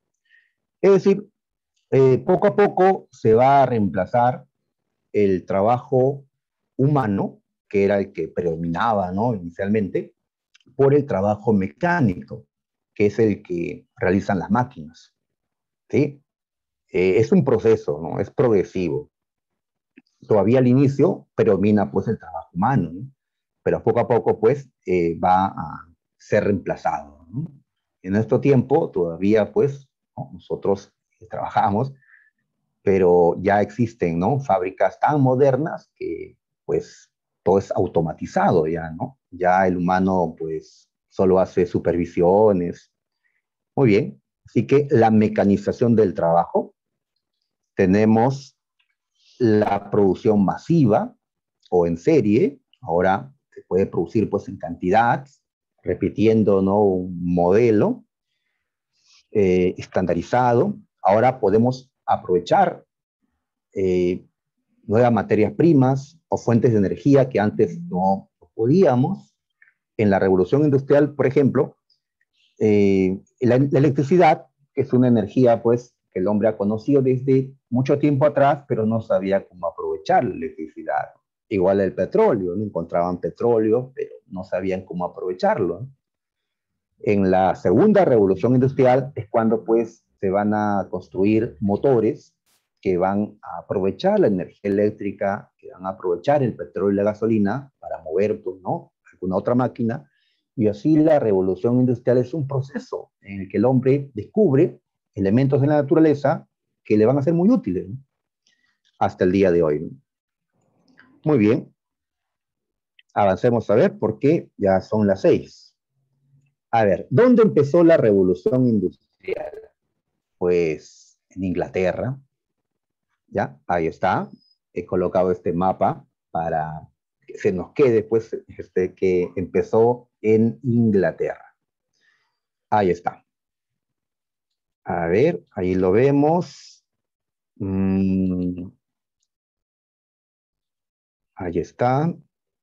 Es decir, poco a poco se va a reemplazar el trabajo humano, que era el que predominaba, ¿no? Inicialmente, por el trabajo mecánico, que es el que realizan las máquinas, ¿sí? Es un proceso, ¿no? Es progresivo. Todavía al inicio predomina pues el trabajo humano, ¿no? Pero poco a poco pues va a ser reemplazado, ¿no? En nuestro tiempo todavía pues, ¿no? Nosotros trabajamos, pero ya existen, ¿no? Fábricas tan modernas que pues todo es automatizado ya, ¿no? Ya el humano pues solo hace supervisiones. Muy bien. Así que la mecanización del trabajo, tenemos la producción masiva o en serie, ahora se puede producir pues en cantidad, repitiendo, ¿no?, un modelo estandarizado. Ahora podemos aprovechar eh, nuevas materias primas o fuentes de energía que antes no podíamos. En la revolución industrial, por ejemplo, la electricidad, que es una energía pues que el hombre ha conocido desde mucho tiempo atrás, pero no sabía cómo aprovechar la electricidad. Igual el petróleo, no encontraban petróleo, pero no sabían cómo aprovecharlo. En la segunda revolución industrial es cuando pues se van a construir motores que van a aprovechar la energía eléctrica, que van a aprovechar el petróleo y la gasolina para mover, pues, ¿no?, alguna otra máquina. Y así la revolución industrial es un proceso en el que el hombre descubre elementos de la naturaleza que le van a ser muy útiles, ¿no?, hasta el día de hoy, ¿no? Muy bien, avancemos a ver por qué ya son las 6. A ver, ¿dónde empezó la revolución industrial? Pues en Inglaterra, ¿ya? Ahí está. He colocado este mapa para que se nos quede, pues, que empezó en Inglaterra. Ahí está. A ver, ahí lo vemos. Ahí está.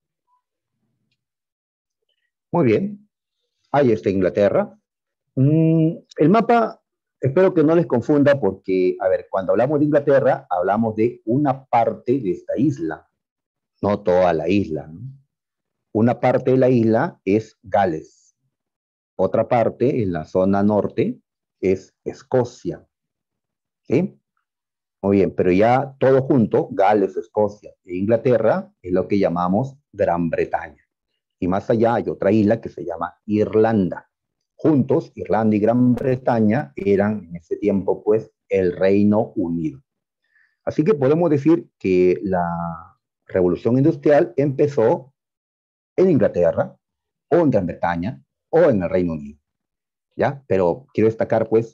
Muy bien. Ahí está Inglaterra. El mapa, espero que no les confunda porque, a ver, cuando hablamos de Inglaterra, hablamos de una parte de esta isla, no toda la isla, ¿no? Una parte de la isla es Gales, otra parte en la zona norte es Escocia, ¿sí? Muy bien, pero ya todo junto, Gales, Escocia e Inglaterra, es lo que llamamos Gran Bretaña. Y más allá hay otra isla que se llama Irlanda. Juntos, Irlanda y Gran Bretaña eran en ese tiempo, pues, el Reino Unido. Así que podemos decir que la revolución industrial empezó en Inglaterra, o en Gran Bretaña, o en el Reino Unido, ¿ya? Pero quiero destacar, pues,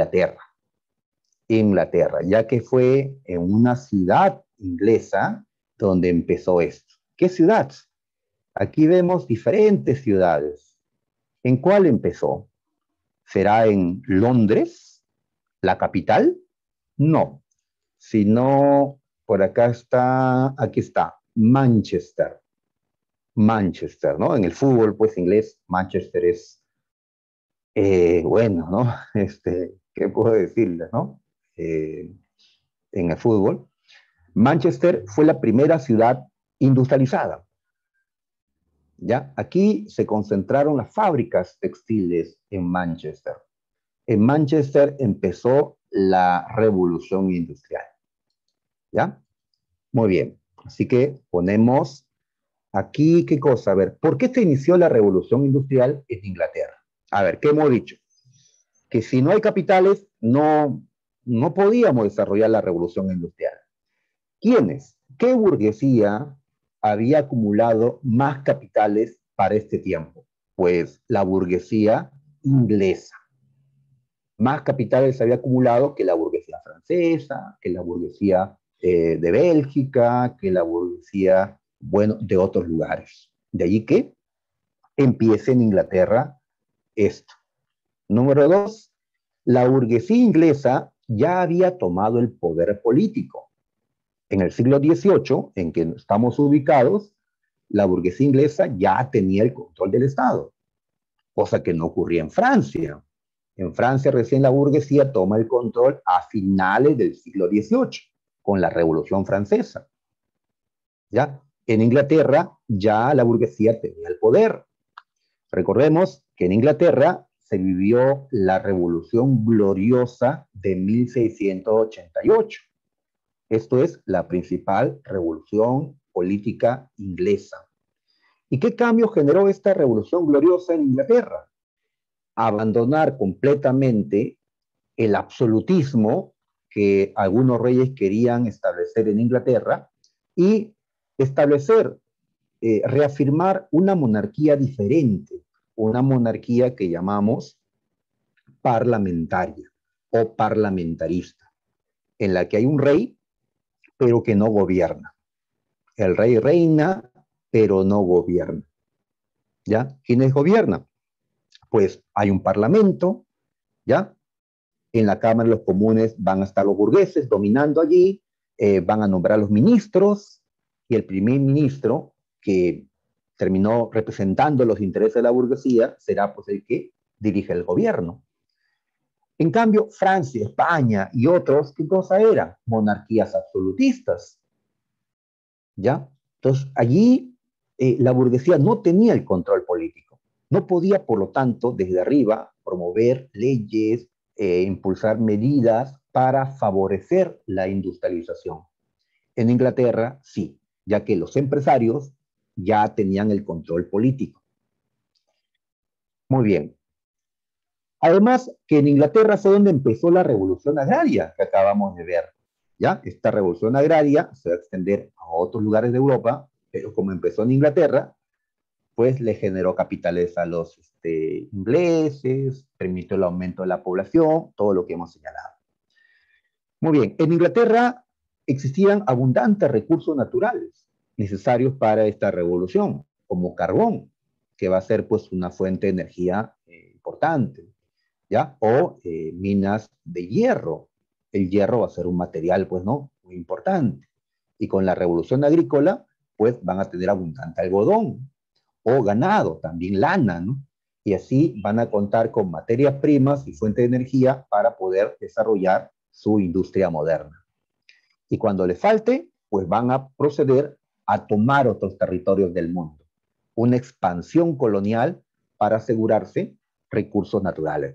Inglaterra, ya que fue en una ciudad inglesa donde empezó esto. ¿Qué ciudad? Aquí vemos diferentes ciudades. ¿En cuál empezó? ¿Será en Londres, la capital? No, sino por acá está, aquí está, Manchester. Manchester, ¿no? En el fútbol, pues inglés, Manchester es, bueno, ¿no? ¿Qué puedo decirles, no? En el fútbol. Manchester fue la primera ciudad industrializada, ¿ya? Aquí se concentraron las fábricas textiles en Manchester. En Manchester empezó la revolución industrial, ¿ya? Muy bien. Así que ponemos aquí, ¿qué cosa? A ver, ¿por qué se inició la revolución industrial en Inglaterra? A ver, ¿qué hemos dicho? Que si no hay capitales, no podíamos desarrollar la revolución industrial. ¿Quiénes? ¿Qué burguesía había acumulado más capitales para este tiempo? Pues la burguesía inglesa. Más capitales había acumulado que la burguesía francesa, que la burguesía de Bélgica, que la burguesía, bueno, de otros lugares. De allí que empiece en Inglaterra esto. Número 2, la burguesía inglesa ya había tomado el poder político. En el siglo XVIII, en que estamos ubicados, la burguesía inglesa ya tenía el control del Estado, cosa que no ocurría en Francia. En Francia recién la burguesía toma el control a finales del siglo XVIII, con la Revolución Francesa. ¿Ya? En Inglaterra ya la burguesía tenía el poder. Recordemos que en Inglaterra se vivió la Revolución Gloriosa de 1688. Esto es la principal revolución política inglesa. ¿Y qué cambio generó esta Revolución Gloriosa en Inglaterra? Abandonar completamente el absolutismo que algunos reyes querían establecer en Inglaterra y establecer, reafirmar una monarquía diferente, una monarquía que llamamos parlamentaria o parlamentarista, en la que hay un rey, pero que no gobierna. El rey reina, pero no gobierna. ¿Ya? ¿Quiénes gobiernan? Pues hay un parlamento, ¿ya? En la Cámara de los Comunes van a estar los burgueses dominando allí, van a nombrar los ministros, y el primer ministro que terminó representando los intereses de la burguesía será pues el que dirige el gobierno. En cambio, Francia, España y otros, ¿qué cosa eran? Monarquías absolutistas, ¿ya? Entonces, allí la burguesía no tenía el control político. No podía, por lo tanto, desde arriba promover leyes, impulsar medidas para favorecer la industrialización. En Inglaterra, sí, ya que los empresarios ya tenían el control político. Muy bien. Además, que en Inglaterra fue donde empezó la revolución agraria que acabamos de ver. ¿Ya? Esta revolución agraria se va a extender a otros lugares de Europa, pero como empezó en Inglaterra, pues le generó capitales a los ingleses, permitió el aumento de la población, todo lo que hemos señalado. Muy bien, en Inglaterra existían abundantes recursos naturales necesarios para esta revolución, como carbón, que va a ser pues una fuente de energía importante, ¿ya? O minas de hierro. El hierro va a ser un material, pues, ¿no? Muy importante. Y con la revolución agrícola, pues, van a tener abundante algodón o ganado, también lana, ¿no? Y así van a contar con materias primas y fuentes de energía para poder desarrollar su industria moderna. Y cuando le falte, pues van a proceder a tomar otros territorios del mundo. Una expansión colonial para asegurarse recursos naturales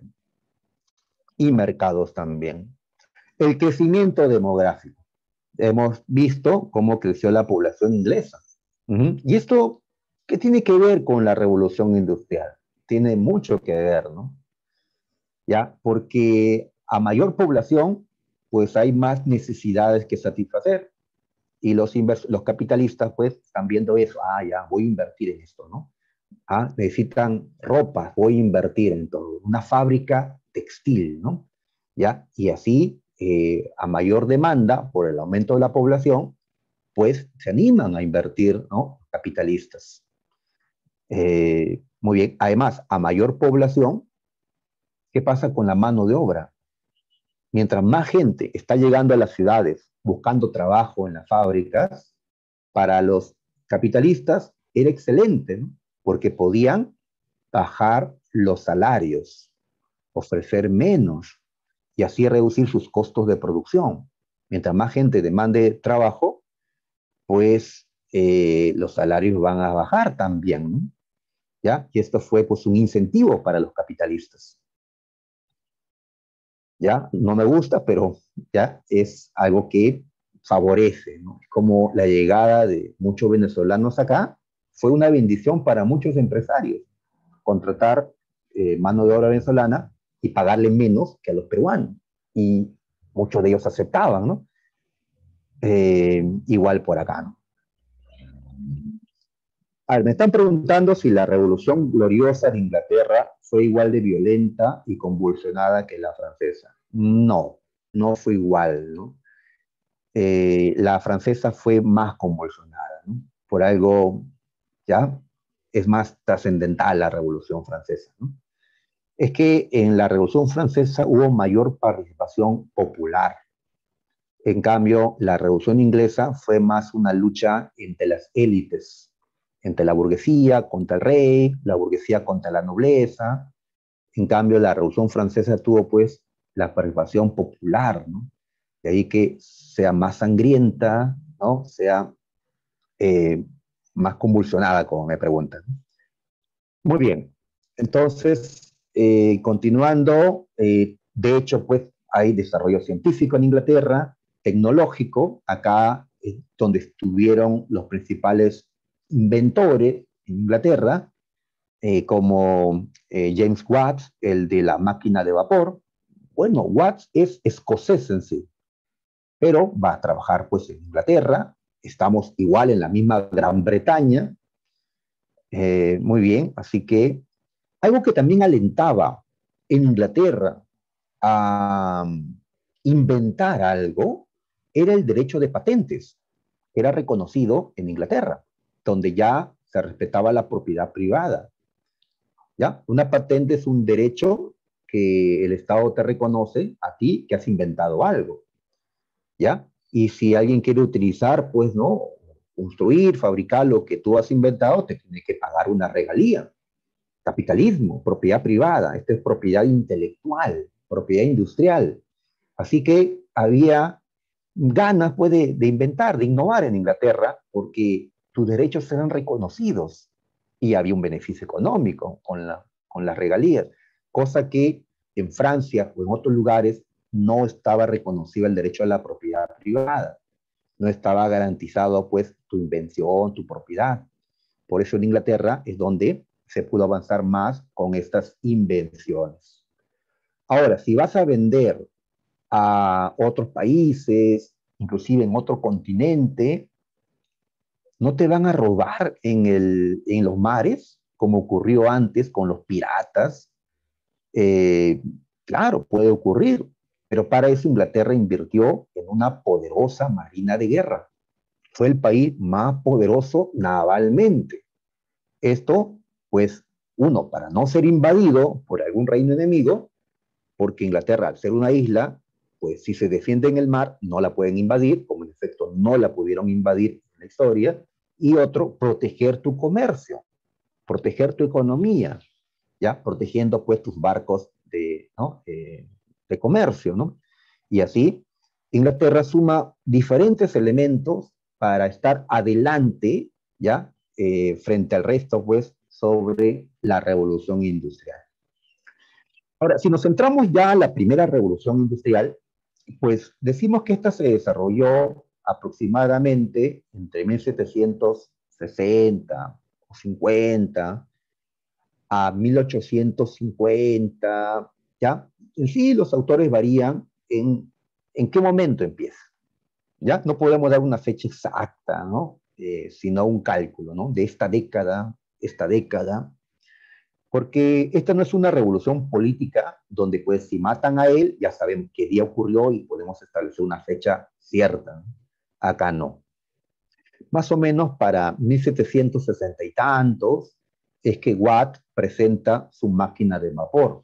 y mercados también. El crecimiento demográfico. Hemos visto cómo creció la población inglesa. Y esto, ¿qué tiene que ver con la revolución industrial? Tiene mucho que ver, ¿no? ¿Ya? Porque a mayor población, pues hay más necesidades que satisfacer. Y los capitalistas, pues, están viendo eso. Ah, ya, voy a invertir en esto, ¿no? Ah, necesitan ropa, voy a invertir en todo. Una fábrica textil, ¿no? ¿Ya? Y así, a mayor demanda por el aumento de la población, pues se animan a invertir, ¿no? Capitalistas. Muy bien. Además, a mayor población, ¿qué pasa con la mano de obra? Mientras más gente está llegando a las ciudades buscando trabajo en las fábricas, para los capitalistas era excelente, ¿no? Porque podían bajar los salarios, ofrecer menos y así reducir sus costos de producción. Mientras más gente demande trabajo, pues los salarios van a bajar también, ¿no? ¿Ya? Y esto fue pues un incentivo para los capitalistas. ¿Ya? No me gusta, pero ya es algo que favorece, ¿no? Como la llegada de muchos venezolanos acá fue una bendición para muchos empresarios. Contratar mano de obra venezolana y pagarle menos que a los peruanos. Y muchos de ellos aceptaban, ¿no? Igual por acá, ¿no? A ver, me están preguntando si la Revolución Gloriosa de Inglaterra fue igual de violenta y convulsionada que la francesa. No, no fue igual, ¿no? La francesa fue más convulsionada, ¿no? Por algo, ¿ya? Es más trascendental la Revolución Francesa, ¿no? Es que en la Revolución Francesa hubo mayor participación popular. En cambio, la Revolución Inglesa fue más una lucha entre las élites, entre la burguesía contra el rey, la burguesía contra la nobleza. En cambio, la Revolución Francesa tuvo pues la participación popular, ¿no? De ahí que sea más sangrienta, ¿no? Sea eh, más convulsionada, como me preguntan. Muy bien. Entonces, continuando, de hecho, pues hay desarrollo científico en Inglaterra, tecnológico, acá donde estuvieron los principales inventores en Inglaterra, como James Watt, el de la máquina de vapor. Bueno, Watt es escocés en sí, pero va a trabajar pues en Inglaterra, estamos igual en la misma Gran Bretaña, muy bien, así que Algo que también alentaba en Inglaterra a inventar algo era el derecho de patentes, que era reconocido en Inglaterra, donde ya se respetaba la propiedad privada. ¿Ya? Una patente es un derecho que el Estado te reconoce a ti que has inventado algo. ¿Ya? Y si alguien quiere utilizar, pues, ¿no? Construir, fabricar lo que tú has inventado, te tiene que pagar una regalía. Capitalismo, propiedad privada, esta es propiedad intelectual, propiedad industrial. Así que había ganas pues, de inventar, de innovar en Inglaterra, porque tus derechos eran reconocidos y había un beneficio económico con las regalías, cosa que en Francia o en otros lugares no estaba reconocido el derecho a la propiedad privada, no estaba garantizado pues tu invención, tu propiedad. Por eso en Inglaterra es donde se pudo avanzar más con estas invenciones. Ahora, si vas a vender a otros países, inclusive en otro continente, no te van a robar en los mares, como ocurrió antes con los piratas. Eh, claro, puede ocurrir, pero para eso Inglaterra invirtió en una poderosa marina de guerra. Fue el país más poderoso navalmente. Esto, pues, uno, para no ser invadido por algún reino enemigo, porque Inglaterra, al ser una isla, pues si se defiende en el mar, no la pueden invadir, como en efecto no la pudieron invadir en la historia, y otro, proteger tu comercio, proteger tu economía, ¿ya? Protegiendo pues tus barcos ¿no? De comercio, ¿no? Y así, Inglaterra suma diferentes elementos para estar adelante, ¿ya? Frente al resto, pues, sobre la revolución industrial. Ahora, si nos centramos ya en la primera revolución industrial, pues decimos que esta se desarrolló aproximadamente entre 1760 o 50 a 1850, ¿ya? En sí, los autores varían en qué momento empieza, ¿ya? No podemos dar una fecha exacta, ¿no? Sino un cálculo, ¿no? De esta década, porque esta no es una revolución política donde pues si matan a él ya sabemos qué día ocurrió y podemos establecer una fecha cierta. ¿No? Acá no. Más o menos para 1760 y tantos es que Watt presenta su máquina de vapor.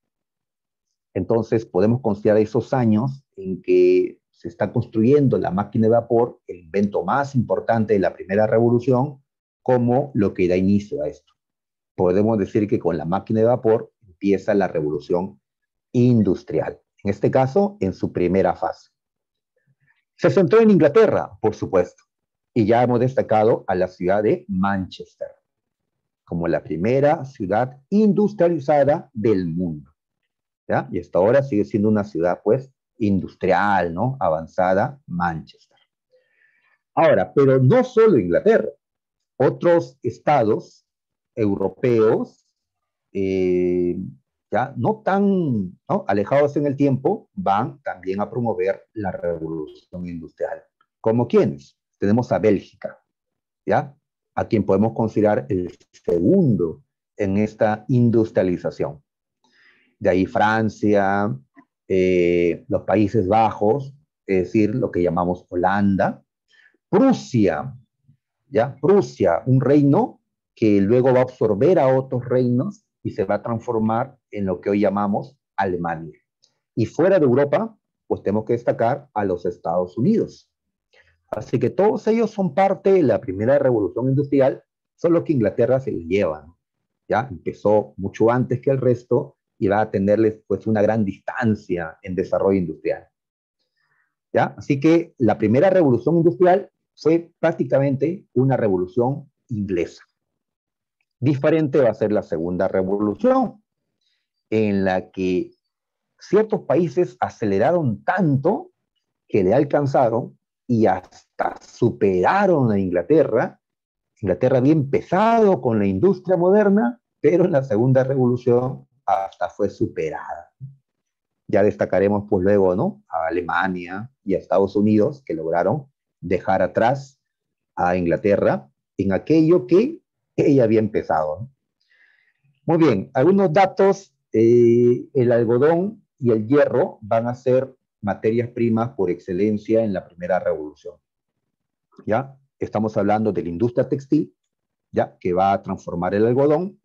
Entonces podemos considerar esos años en que se está construyendo la máquina de vapor, el invento más importante de la primera revolución, como lo que da inicio a esto. Podemos decir que con la máquina de vapor empieza la revolución industrial, en este caso en su primera fase. Se centró en Inglaterra, por supuesto, y ya hemos destacado a la ciudad de Manchester como la primera ciudad industrializada del mundo. ¿Ya? Y hasta ahora sigue siendo una ciudad, pues, industrial, ¿no? Avanzada, Manchester. Ahora, pero no solo Inglaterra, otros estados europeos eh, ya no tan ¿no? alejados en el tiempo, van también a promover la revolución industrial. ¿Como quiénes? Tenemos a Bélgica, ¿ya? A quien podemos considerar el segundo en esta industrialización. De ahí Francia, los Países Bajos, es decir, lo que llamamos Holanda, Prusia, ¿ya? Prusia, un reino que luego va a absorber a otros reinos y se va a transformar en lo que hoy llamamos Alemania. Y fuera de Europa, pues tenemos que destacar a los Estados Unidos. Así que todos ellos son parte de la primera revolución industrial, solo que Inglaterra se les lleva, ¿no? Ya empezó mucho antes que el resto y va a tenerles pues una gran distancia en desarrollo industrial. ¿Ya? Así que la primera revolución industrial fue prácticamente una revolución inglesa. Diferente va a ser la segunda revolución, en la que ciertos países aceleraron tanto que le alcanzaron y hasta superaron a Inglaterra. Inglaterra había empezado con la industria moderna, pero en la segunda revolución hasta fue superada. Ya destacaremos pues luego, ¿no? A Alemania y a Estados Unidos que lograron dejar atrás a Inglaterra en aquello que ella había empezado. ¿No? Muy bien, algunos datos. El algodón y el hierro van a ser materias primas por excelencia en la primera revolución. ¿Ya? Estamos hablando de la industria textil, ¿ya? Que va a transformar el algodón,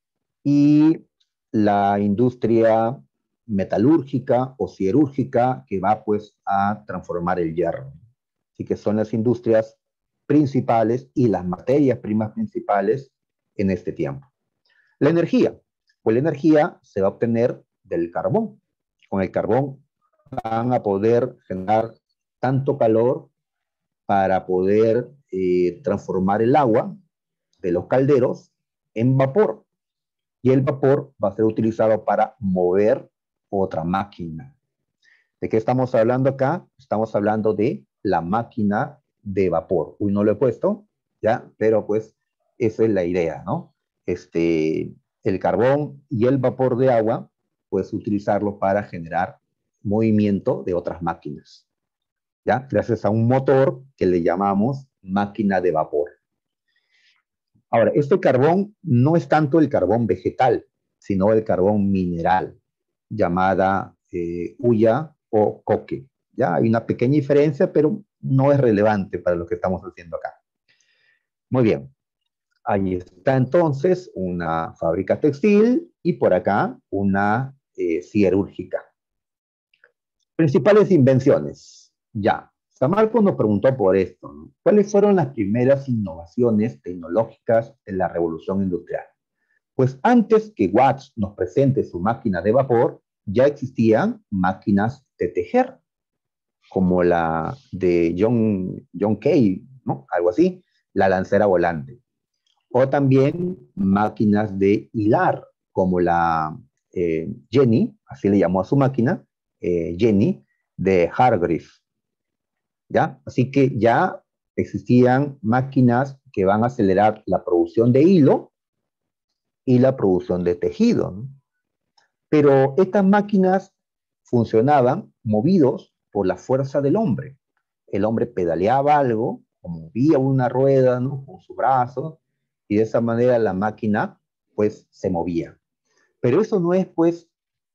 y la industria metalúrgica o siderúrgica que va pues a transformar el hierro. Así que son las industrias principales y las materias primas principales en este tiempo. La energía, pues la energía se va a obtener del carbón. Con el carbón van a poder generar tanto calor para poder transformar el agua de los calderos en vapor. Y el vapor va a ser utilizado para mover otra máquina. ¿De qué estamos hablando acá? Estamos hablando de la máquina de vapor. Uy, no lo he puesto, ¿ya? Pero pues esa es la idea, ¿no? El carbón y el vapor de agua, pues utilizarlo para generar movimiento de otras máquinas, ¿ya? Gracias a un motor que le llamamos máquina de vapor. Ahora, este carbón no es tanto el carbón vegetal, sino el carbón mineral, llamada hulla o coque. Ya hay una pequeña diferencia, pero no es relevante para lo que estamos haciendo acá. Muy bien, ahí está entonces una fábrica textil y por acá una siderúrgica. Principales invenciones. Ya, Samarco nos preguntó por esto, ¿no? ¿Cuáles fueron las primeras innovaciones tecnológicas en la revolución industrial? Pues antes que Watts nos presente su máquina de vapor, ya existían máquinas de tejer, como la de John Kay, ¿no? Algo así, la lancera volante. O también máquinas de hilar, como la Jenny, así le llamó a su máquina, Jenny, de Hargreaves, ¿ya? Así que ya existían máquinas que van a acelerar la producción de hilo y la producción de tejido, ¿no? Pero estas máquinas funcionaban movidos por la fuerza del hombre. El hombre pedaleaba algo, o movía una rueda, ¿no? Con su brazo, y de esa manera la máquina pues se movía. Pero eso no es pues,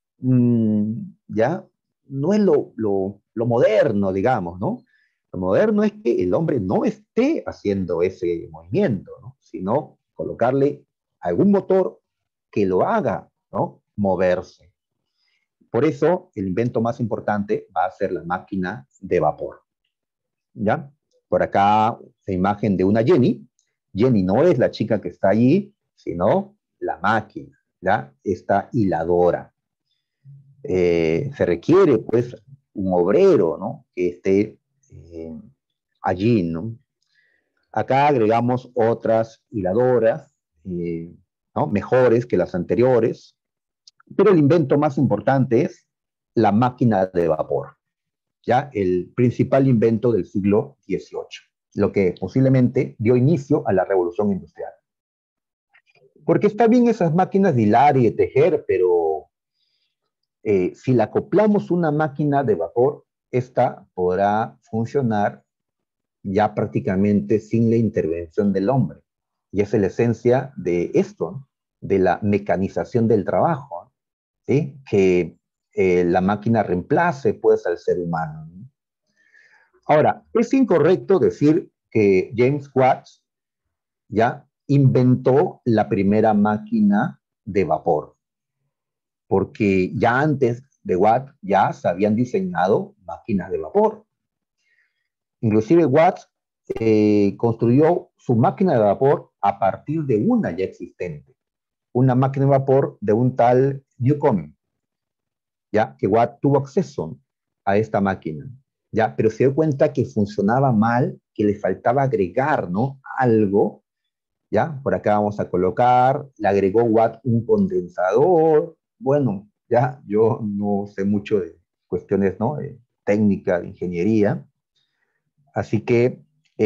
ya, no es lo moderno, digamos, ¿no? Lo moderno es que el hombre no esté haciendo ese movimiento, ¿no? Sino colocarle algún motor que lo haga, ¿no? Moverse. Por eso, el invento más importante va a ser la máquina de vapor. ¿Ya? Por acá, la imagen de una Jenny. Jenny no es la chica que está allí, sino la máquina, ¿ya? Esta hiladora. Se requiere, pues, un obrero, ¿no? Que esté allí, ¿no? Acá agregamos otras hiladoras, ¿no? Mejores que las anteriores, pero el invento más importante es la máquina de vapor, ya el principal invento del siglo XVIII, lo que posiblemente dio inicio a la revolución industrial. Porque está bien esas máquinas de hilar y de tejer, pero si le acoplamos una máquina de vapor, esta podrá funcionar ya prácticamente sin la intervención del hombre. Y esa es la esencia de esto, ¿no? De la mecanización del trabajo, ¿no? ¿Sí? Que la máquina reemplace pues al ser humano, ¿no? Ahora, es incorrecto decir que James Watts ya inventó la primera máquina de vapor, porque ya antes de Watts ya se habían diseñado máquinas de vapor. Inclusive Watts construyó su máquina de vapor a partir de una ya existente, una máquina de vapor de un tal Newcomen, ya que Watt tuvo acceso a esta máquina, ya, pero se dio cuenta que funcionaba mal, que le faltaba agregar, ¿no? Algo, ya, por acá vamos a colocar, le agregó Watt un condensador, bueno, ya, yo no sé mucho de cuestiones, ¿no? De técnica, de ingeniería, así que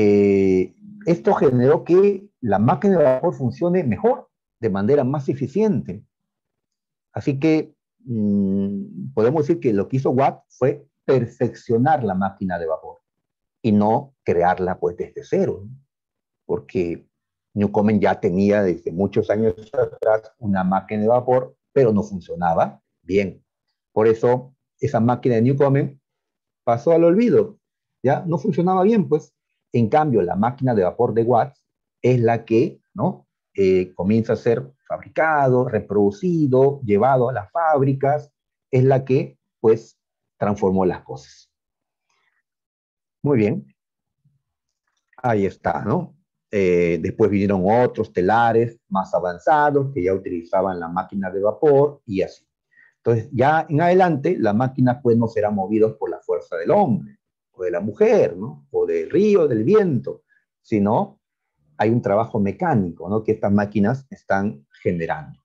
esto generó que la máquina de vapor funcione mejor, de manera más eficiente. Así que podemos decir que lo que hizo Watt fue perfeccionar la máquina de vapor y no crearla pues desde cero, ¿no? Porque Newcomen ya tenía desde muchos años atrás una máquina de vapor, pero no funcionaba bien. Por eso esa máquina de Newcomen pasó al olvido, ya no funcionaba bien, pues. En cambio, la máquina de vapor de Watts es la que, ¿no? Comienza a ser fabricado, reproducido, llevado a las fábricas, es la que, pues, transformó las cosas. Muy bien, ahí está, ¿no? Después vinieron otros telares más avanzados que ya utilizaban la máquina de vapor y así. Entonces, ya en adelante, las máquinas pues no serán movidas por la fuerza del hombre o de la mujer, ¿no? O del río, del viento, sino hay un trabajo mecánico, ¿no? Que estas máquinas están generando.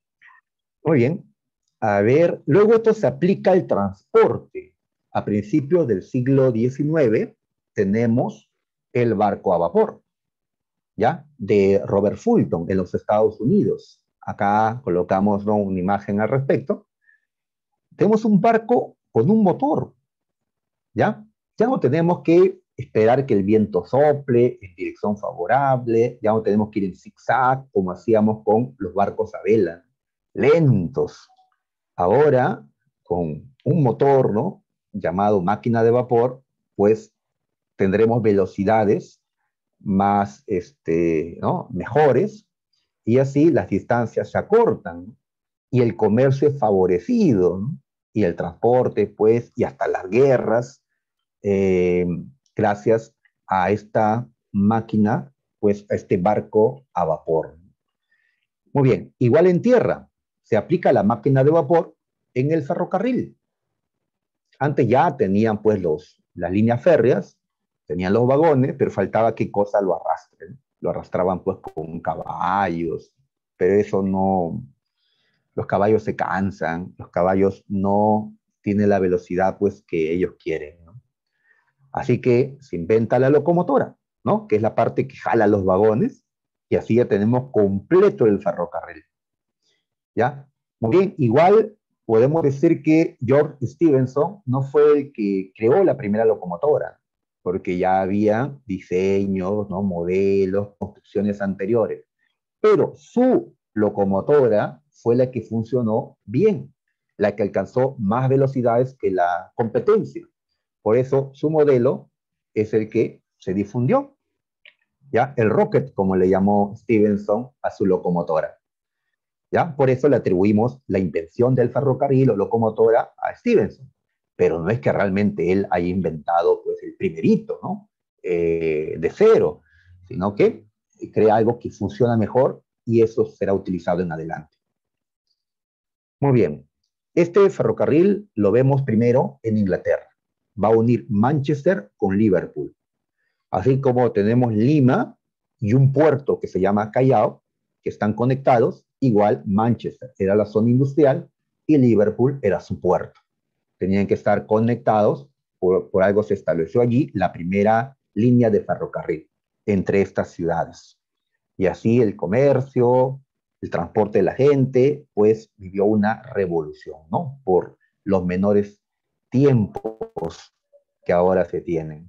Muy bien. A ver, luego esto se aplica al transporte. A principios del siglo XIX tenemos el barco a vapor, ¿ya? De Robert Fulton en los Estados Unidos. Acá colocamos, ¿no?, una imagen al respecto. Tenemos un barco con un motor, ¿ya? Ya no tenemos que esperar que el viento sople en dirección favorable, ya no tenemos que ir en zigzag como hacíamos con los barcos a vela, lentos. Ahora, con un motor, ¿no?, llamado máquina de vapor, pues tendremos velocidades más, ¿no?, mejores, y así las distancias se acortan y el comercio es favorecido, ¿no? Y el transporte, pues, y hasta las guerras, eh, gracias a esta máquina, pues, a este barco a vapor. Muy bien, igual en tierra, se aplica la máquina de vapor en el ferrocarril. Antes ya tenían, pues, las líneas férreas, tenían los vagones, pero faltaba qué cosa lo arrastren. Lo arrastraban, pues, con caballos, pero eso no, los caballos se cansan, los caballos no tienen la velocidad, pues, que ellos quieren, ¿no? Así que se inventa la locomotora, ¿no? Que es la parte que jala los vagones, y así ya tenemos completo el ferrocarril, ¿ya? Muy bien, igual podemos decir que George Stephenson no fue el que creó la primera locomotora, porque ya había diseños, ¿no?, modelos, construcciones anteriores, pero su locomotora fue la que funcionó bien, la que alcanzó más velocidades que la competencia. Por eso su modelo es el que se difundió, ¿ya? El Rocket, como le llamó Stevenson a su locomotora, ¿ya? Por eso le atribuimos la invención del ferrocarril o locomotora a Stevenson, pero no es que realmente él haya inventado, pues, el primerito, ¿no? De cero, sino que crea algo que funciona mejor y eso será utilizado en adelante. Muy bien, este ferrocarril lo vemos primero en Inglaterra. Va a unir Manchester con Liverpool. Así como tenemos Lima y un puerto que se llama Callao, que están conectados, igual Manchester era la zona industrial y Liverpool era su puerto. Tenían que estar conectados, por algo se estableció allí la primera línea de ferrocarril entre estas ciudades. Y así el comercio, el transporte de la gente, pues vivió una revolución, ¿no? Por los menores tiempos que ahora se tienen.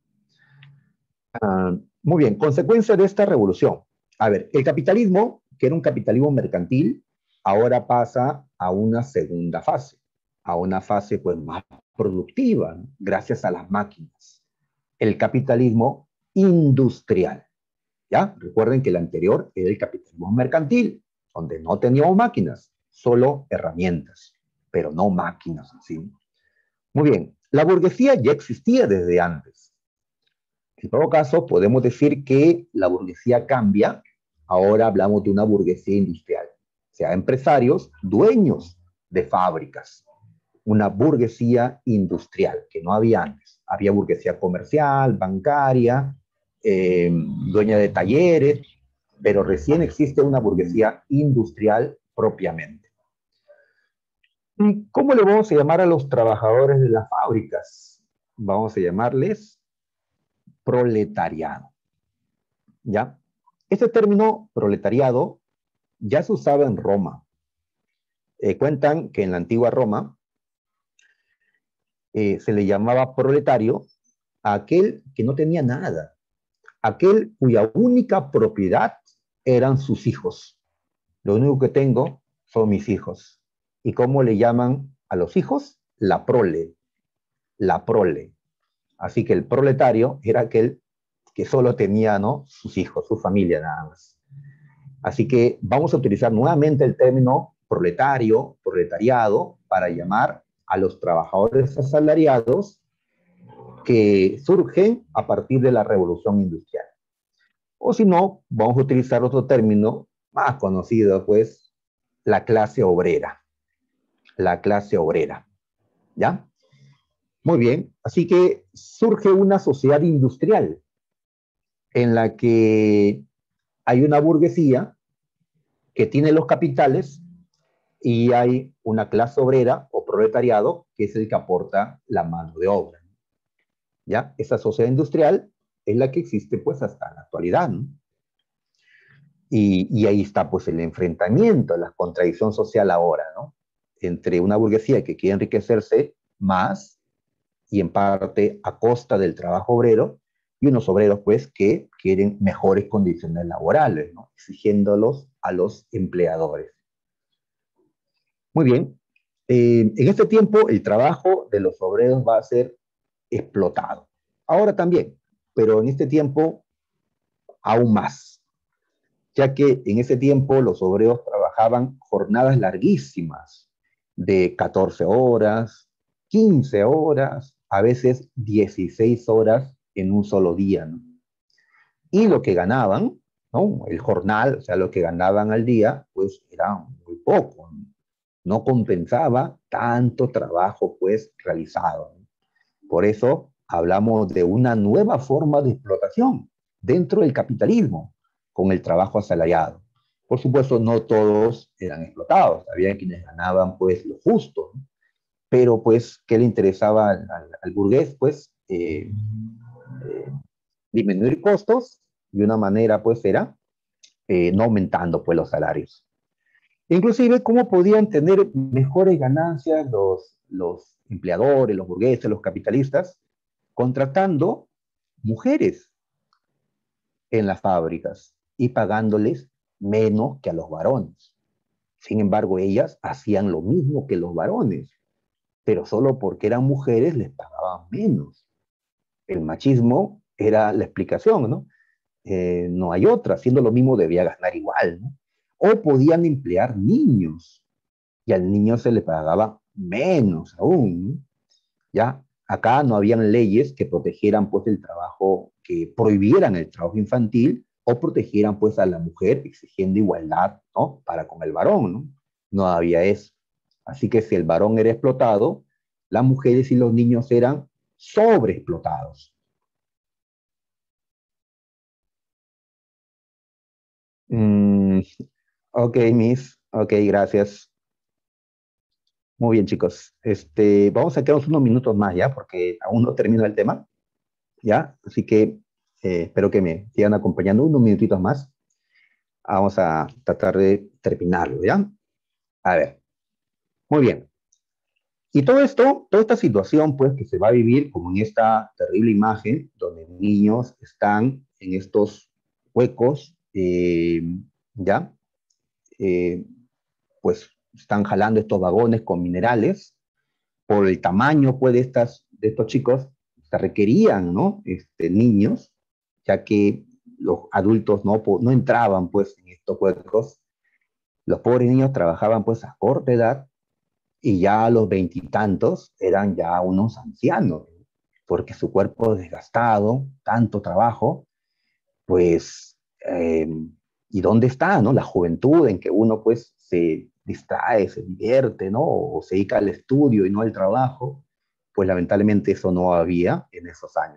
Muy bien, consecuencia de esta revolución. A ver, el capitalismo, que era un capitalismo mercantil, ahora pasa a una segunda fase, a una fase, pues, más productiva, ¿no?, gracias a las máquinas. El capitalismo industrial, ¿ya? Recuerden que el anterior era el capitalismo mercantil, donde no teníamos máquinas, solo herramientas, pero no máquinas así. Muy bien, la burguesía ya existía desde antes. En todo caso, podemos decir que la burguesía cambia. Ahora hablamos de una burguesía industrial, o sea, empresarios, dueños de fábricas. Una burguesía industrial, que no había antes. Había burguesía comercial, bancaria, dueña de talleres, pero recién existe una burguesía industrial propiamente. ¿Y cómo le vamos a llamar a los trabajadores de las fábricas? Vamos a llamarles proletariado, ¿ya? Este término proletariado ya se usaba en Roma. Cuentan que en la antigua Roma se le llamaba proletario a aquel que no tenía nada, aquel cuya única propiedad eran sus hijos. Lo único que tengo son mis hijos. ¿Y cómo le llaman a los hijos? La prole, la prole. Así que el proletario era aquel que solo tenía, ¿no?, sus hijos, su familia nada más. Así que vamos a utilizar nuevamente el término proletario, proletariado, para llamar a los trabajadores asalariados que surgen a partir de la revolución industrial. O si no, vamos a utilizar otro término más conocido, pues, la clase obrera. La clase obrera. ¿Ya? Muy bien. Así que surge una sociedad industrial en la que hay una burguesía que tiene los capitales y hay una clase obrera o proletariado que es el que aporta la mano de obra. ¿Ya? Esa sociedad industrial es la que existe pues hasta la actualidad, ¿no? Y ahí está pues el enfrentamiento, la contradicción social ahora, ¿no? Entre una burguesía que quiere enriquecerse más y en parte a costa del trabajo obrero y unos obreros pues que quieren mejores condiciones laborales, ¿no?, exigiéndolos a los empleadores. Muy bien. En este tiempo el trabajo de los obreros va a ser explotado. Ahora también, pero en este tiempo aún más, ya que en ese tiempo los obreros trabajaban jornadas larguísimas de 14 horas, 15 horas, a veces 16 horas en un solo día, ¿no? Y lo que ganaban, ¿no?, el jornal, o sea, lo que ganaban al día, pues era muy poco, ¿no? No compensaba tanto trabajo, pues, realizado, ¿no? Por eso hablamos de una nueva forma de explotación dentro del capitalismo, con el trabajo asalariado. Por supuesto, no todos eran explotados, había quienes ganaban pues lo justo, ¿no? Pero pues, ¿qué le interesaba al burgués? Pues disminuir costos y una manera pues era no aumentando pues los salarios. Inclusive, ¿cómo podían tener mejores ganancias los empleadores, los burgueses, los capitalistas? Contratando mujeres en las fábricas y pagándoles menos que a los varones. Sin embargo, ellas hacían lo mismo que los varones, pero solo porque eran mujeres les pagaban menos. El machismo era la explicación, ¿no? No hay otra, haciendo lo mismo debía ganar igual, ¿no? O podían emplear niños y al niño se le pagaba menos aún, ¿no? ¿Ya? Acá no habían leyes que protegieran pues el trabajo, que prohibieran el trabajo infantil o protegieran pues a la mujer exigiendo igualdad, ¿no?, para con el varón, ¿no? No había eso. Así que si el varón era explotado, las mujeres y los niños eran sobreexplotados. Mm, ok, Miss. Ok, gracias. Muy bien, chicos. Vamos a quedarnos unos minutos más, ¿ya? Porque aún no termino el tema, ¿ya? Así que espero que me sigan acompañando unos minutitos más. Vamos a tratar de terminarlo, ¿ya? A ver, muy bien. Y todo esto, toda esta situación, pues, que se va a vivir como en esta terrible imagen, donde niños están en estos huecos, ¿ya? Eh, pues están jalando estos vagones con minerales, por el tamaño, pues, de estos chicos, se requerían, ¿no?, niños, ya que los adultos no entraban, pues, en estos huecos. Los pobres niños trabajaban, pues, a corta edad y ya a los veintitantos eran ya unos ancianos, porque su cuerpo desgastado, tanto trabajo, pues, ¿y dónde está, no?, la juventud en que uno, pues, se distrae, se divierte, ¿no?, o se dedica al estudio y no al trabajo? Pues lamentablemente eso no había en esos años.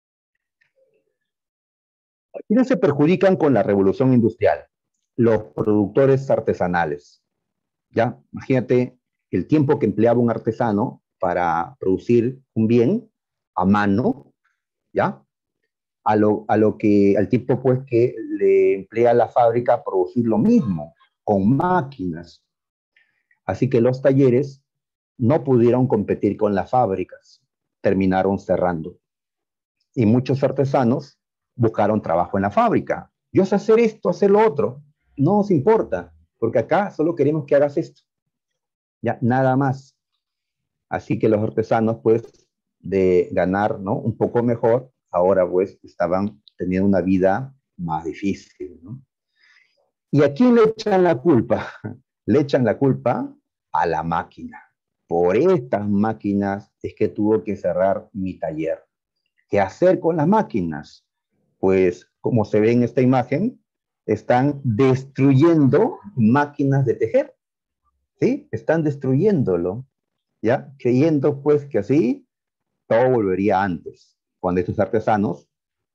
¿Quiénes se perjudican con la revolución industrial? Los productores artesanales. ¿Ya? Imagínate el tiempo que empleaba un artesano para producir un bien a mano, ¿ya? Al tiempo pues que le emplea la fábrica a producir lo mismo, con máquinas. Así que los talleres no pudieron competir con las fábricas, terminaron cerrando. Y muchos artesanos buscaron trabajo en la fábrica yo sé hacer esto, hacer lo otro, no nos importa, porque acá solo queremos que hagas esto, ya, nada más. Así que los artesanos, pues, de ganar, ¿no?, un poco mejor, ahora, pues, estaban teniendo una vida más difícil, ¿no? ¿Y a quién le echan la culpa? Le echan la culpa a la máquina. Por estas máquinas es que tuvo que cerrar mi taller. ¿Qué hacer con las máquinas? Pues, como se ve en esta imagen, están destruyendo máquinas de tejer, ¿sí? Están destruyéndolo, ¿ya? Creyendo, pues, que así todo volvería antes, cuando estos artesanos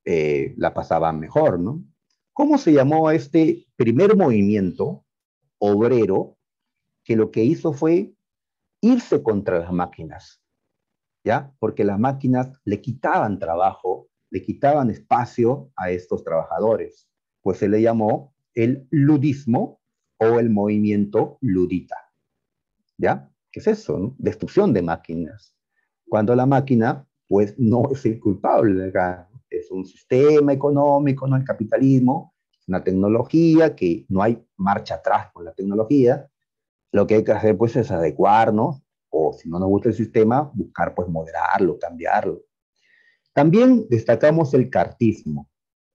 la pasaban mejor, ¿no? ¿Cómo se llamó a este primer movimiento obrero que lo que hizo fue irse contra las máquinas? ¿Ya? Porque las máquinas le quitaban trabajo, le quitaban espacio a estos trabajadores. Pues se le llamó el ludismo o el movimiento ludita. ¿Ya? ¿Qué es eso? ¿No? Destrucción de máquinas. Cuando la máquina, pues, no es el culpable acá. Es un sistema económico, no el capitalismo, una tecnología que no hay marcha atrás con la tecnología. Lo que hay que hacer, pues, es adecuarnos, o si no nos gusta el sistema, buscar, pues, moderarlo, cambiarlo. También destacamos el cartismo.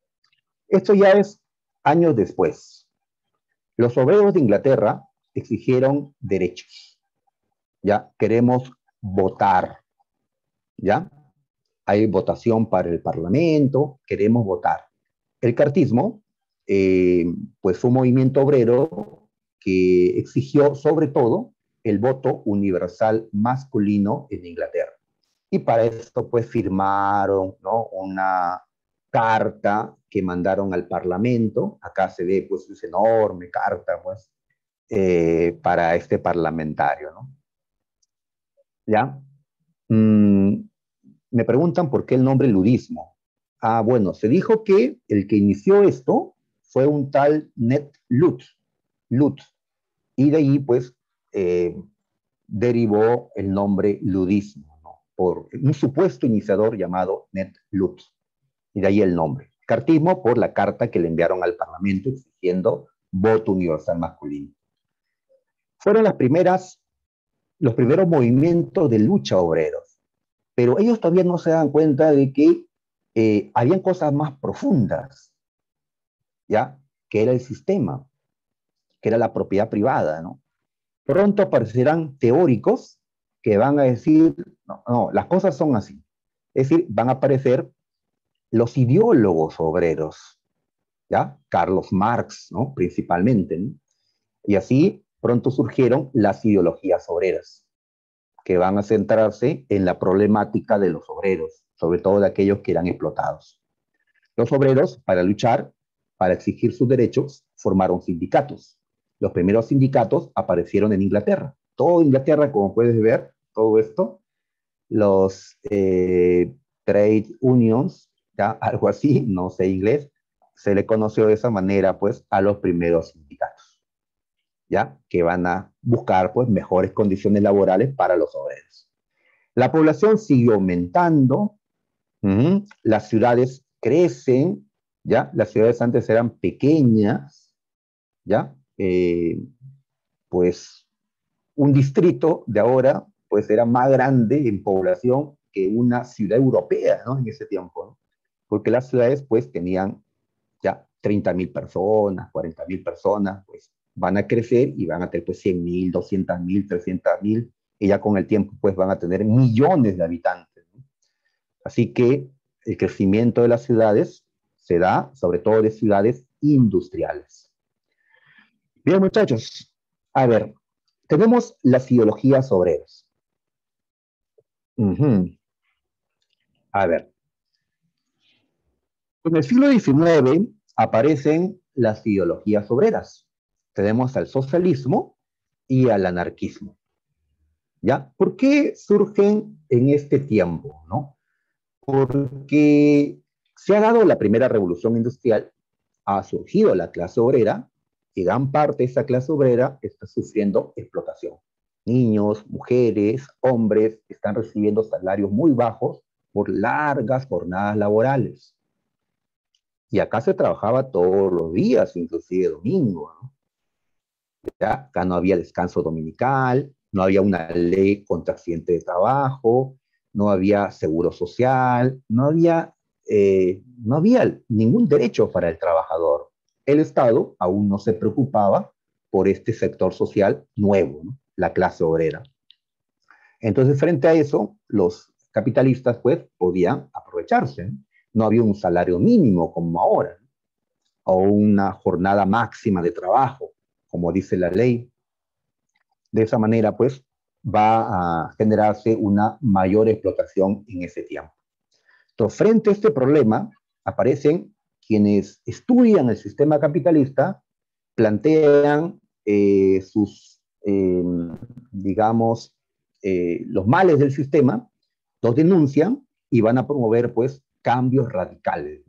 Esto ya es años después. Los obreros de Inglaterra exigieron derechos. Ya queremos votar, ¿ya? Hay votación para el Parlamento, queremos votar. El cartismo, eh, pues fue un movimiento obrero que exigió sobre todo el voto universal masculino en Inglaterra. Y para esto pues firmaron, ¿no?, una carta que mandaron al Parlamento. Acá se ve pues esa enorme carta pues para este parlamentario, ¿no? ¿Ya? Mm, Me preguntan por qué el nombre ludismo. Ah, bueno, se dijo que el que inició esto fue un tal Ned Lut, y de ahí pues eh, derivó el nombre ludismo, ¿no?, por un supuesto iniciador llamado Ned Lut, y de ahí el nombre. Cartismo por la carta que le enviaron al Parlamento exigiendo voto universal masculino. Fueron los primeros movimientos de lucha obreros, pero ellos todavía no se dan cuenta de que habían cosas más profundas, ¿ya? Que era el sistema, que era la propiedad privada, ¿no? Pronto aparecerán teóricos que van a decir, no, no, las cosas son así. Es decir, van a aparecer los ideólogos obreros, ¿ya? Carlos Marx, ¿no?, principalmente, ¿no? Y así pronto surgieron las ideologías obreras, que van a centrarse en la problemática de los obreros, sobre todo de aquellos que eran explotados. Los obreros, para luchar, para exigir sus derechos, formaron sindicatos. Los primeros sindicatos aparecieron en Inglaterra. Todo Inglaterra, como puedes ver, todo esto, los trade unions, ¿ya?, algo así, no sé inglés, se le conoció de esa manera, pues, a los primeros sindicatos, ¿ya?, que van a buscar, pues, mejores condiciones laborales para los obreros. La población siguió aumentando, las ciudades crecen, ¿ya? Las ciudades antes eran pequeñas, ¿ya? Pues un distrito de ahora, pues era más grande en población que una ciudad europea, ¿no?, en ese tiempo, ¿no? Porque las ciudades, pues, tenían ya 30.000 personas, 40.000 personas, pues van a crecer y van a tener, pues, 100.000, 200.000, 300.000, y ya con el tiempo, pues, van a tener millones de habitantes, ¿no? Así que el crecimiento de las ciudades se da sobre todo de ciudades industriales. Bien, muchachos, a ver, tenemos las ideologías obreras. A ver, en el siglo XIX aparecen las ideologías obreras. Tenemos al socialismo y al anarquismo, ¿ya? ¿Por qué surgen en este tiempo, no? Porque se ha dado la primera revolución industrial, ha surgido la clase obrera, y gran parte de esa clase obrera está sufriendo explotación. Niños, mujeres, hombres están recibiendo salarios muy bajos por largas jornadas laborales. Y acá se trabajaba todos los días, inclusive domingo, ¿no? ¿Ya? Acá no había descanso dominical, no había una ley contra accidente de trabajo, no había seguro social, no había ningún derecho para el trabajador. El Estado aún no se preocupaba por este sector social nuevo, ¿no? La clase obrera. Entonces, frente a eso, los capitalistas, pues, podían aprovecharse, ¿no? No había un salario mínimo como ahora, ¿no? O una jornada máxima de trabajo, como dice la ley. De esa manera, pues, va a generarse una mayor explotación en ese tiempo. Entonces, frente a este problema, aparecen quienes estudian el sistema capitalista, plantean digamos, los males del sistema, los denuncian y van a promover, pues, cambios radicales.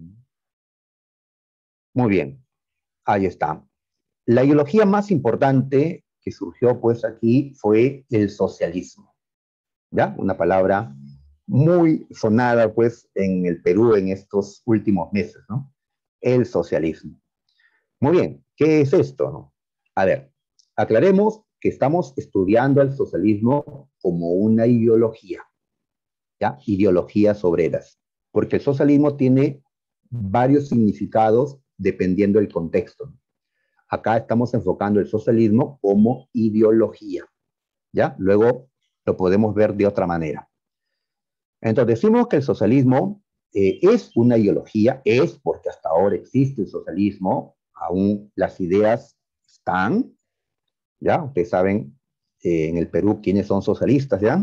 Muy bien, ahí está. La ideología más importante que surgió, pues, aquí fue el socialismo, ¿ya? Una palabra muy sonada, pues, en el Perú en estos últimos meses, ¿no? El socialismo. Muy bien, ¿qué es esto, no? A ver, aclaremos que estamos estudiando el socialismo como una ideología, ¿ya? Ideologías obreras, porque el socialismo tiene varios significados dependiendo del contexto, ¿no? Acá estamos enfocando el socialismo como ideología, ¿ya? Luego lo podemos ver de otra manera. Entonces decimos que el socialismo es una ideología, es porque hasta ahora existe el socialismo, aún las ideas están, ¿ya? Ustedes saben en el Perú quiénes son socialistas, ¿ya?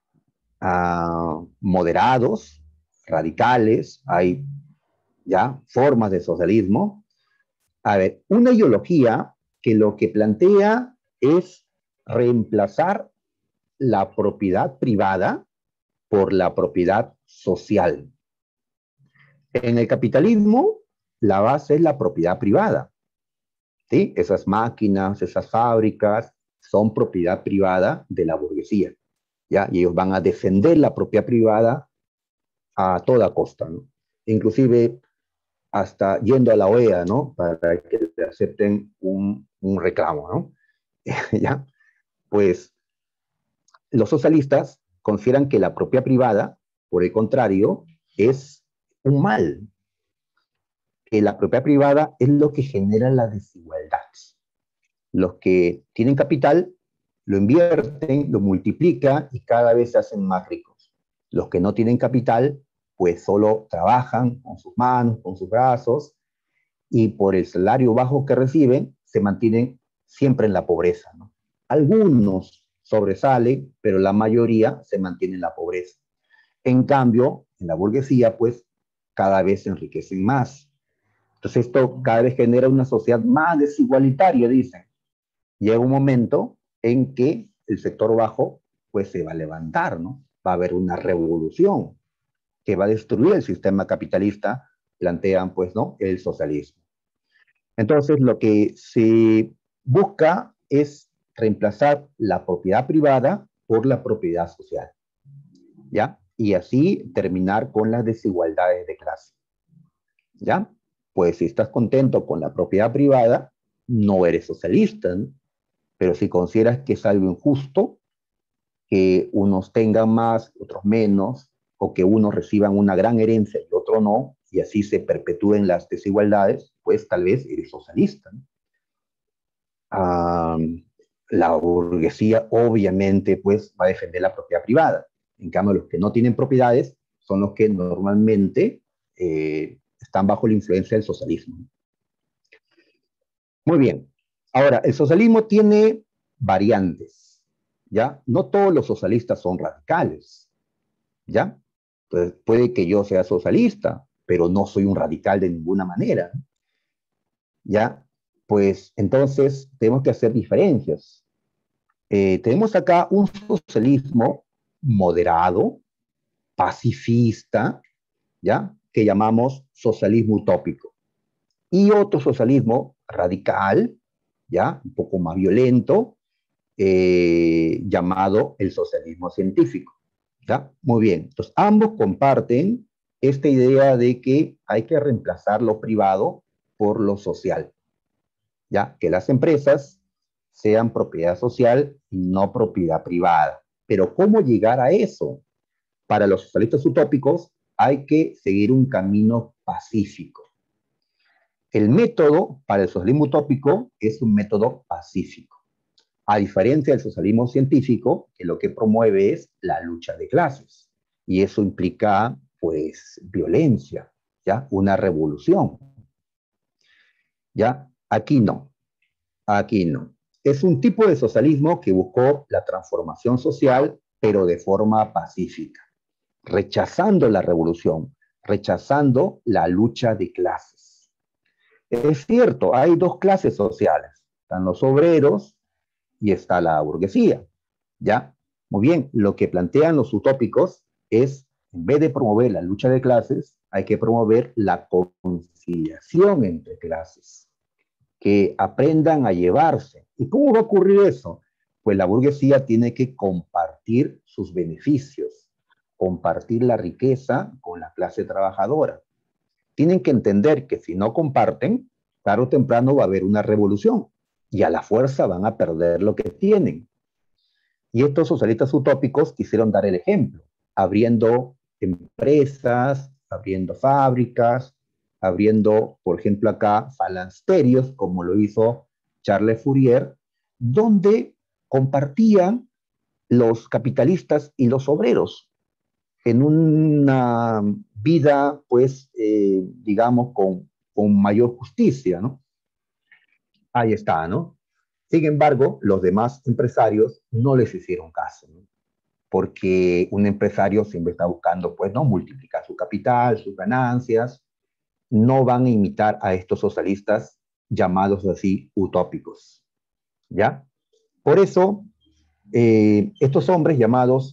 Moderados, radicales, hay ya formas de socialismo. A ver, una ideología que lo que plantea es reemplazar la propiedad privada por la propiedad social. En el capitalismo, la base es la propiedad privada, ¿sí? Esas máquinas, esas fábricas son propiedad privada de la burguesía, ¿ya? Y ellos van a defender la propiedad privada a toda costa, ¿no? Inclusive hasta yendo a la OEA, ¿no? Para que le acepten un reclamo, ¿no? ¿Ya? Pues los socialistas consideran que la propiedad privada, por el contrario, es un mal, que la propiedad privada es lo que genera la desigualdad. Los que tienen capital lo invierten, lo multiplican y cada vez se hacen más ricos. Los que no tienen capital, pues solo trabajan con sus manos, con sus brazos, y por el salario bajo que reciben, se mantienen siempre en la pobreza, ¿no? Algunos sobresalen, pero la mayoría se mantiene en la pobreza. En cambio, en la burguesía, pues cada vez se enriquecen más. Entonces esto cada vez genera una sociedad más desigualitaria, dicen. Llega un momento en que el sector bajo pues se va a levantar, ¿no? Va a haber una revolución que va a destruir el sistema capitalista, plantean pues, ¿no? El socialismo. Entonces lo que se busca es reemplazar la propiedad privada por la propiedad social, ¿ya? Y así terminar con las desigualdades de clase, ¿ya? Pues si estás contento con la propiedad privada, no eres socialista, ¿no? Pero si consideras que es algo injusto, que unos tengan más, otros menos, o que unos reciban una gran herencia y otros no, y así se perpetúen las desigualdades, pues tal vez eres socialista, ¿no? La burguesía obviamente pues va a defender la propiedad privada. En cambio, los que no tienen propiedades son los que normalmente están bajo la influencia del socialismo. Muy bien. Ahora, el socialismo tiene variantes, ¿ya? No todos los socialistas son radicales, ¿ya? Entonces, puede que yo sea socialista, pero no soy un radical de ninguna manera, ¿ya? Pues entonces tenemos que hacer diferencias. Tenemos acá un socialismo moderado, pacifista, ¿ya? Que llamamos socialismo utópico. Y otro socialismo radical, ¿ya? Un poco más violento, llamado el socialismo científico, ¿ya? Muy bien. Entonces, ambos comparten esta idea de que hay que reemplazar lo privado por lo social, ya que las empresas sean propiedad social y no propiedad privada. Pero ¿cómo llegar a eso? Para los socialistas utópicos hay que seguir un camino pacífico. El método para el socialismo utópico es un método pacífico, a diferencia del socialismo científico, que lo que promueve es la lucha de clases. Y eso implica, pues, violencia, ¿ya? Una revolución, ¿ya? Aquí no, aquí no. Es un tipo de socialismo que buscó la transformación social, pero de forma pacífica, rechazando la revolución, rechazando la lucha de clases. Es cierto, hay dos clases sociales, están los obreros y está la burguesía, ¿ya? Muy bien, lo que plantean los utópicos es, en vez de promover la lucha de clases, hay que promover la conciliación entre clases, que aprendan a llevarse. ¿Y cómo va a ocurrir eso? Pues la burguesía tiene que compartir sus beneficios, compartir la riqueza con la clase trabajadora. Tienen que entender que si no comparten, tarde o temprano va a haber una revolución y a la fuerza van a perder lo que tienen. Y estos socialistas utópicos quisieron dar el ejemplo, abriendo empresas, abriendo fábricas, abriendo, por ejemplo, acá falansterios, como lo hizo Charles Fourier, donde compartían los capitalistas y los obreros en una vida, pues, digamos, con mayor justicia, ¿no? Ahí está, ¿no? Sin embargo, los demás empresarios no les hicieron caso, ¿no? Porque un empresario siempre está buscando, pues, ¿no? Multiplicar su capital, sus ganancias. No van a imitar a estos socialistas llamados así utópicos, ¿ya? Por eso, estos hombres llamados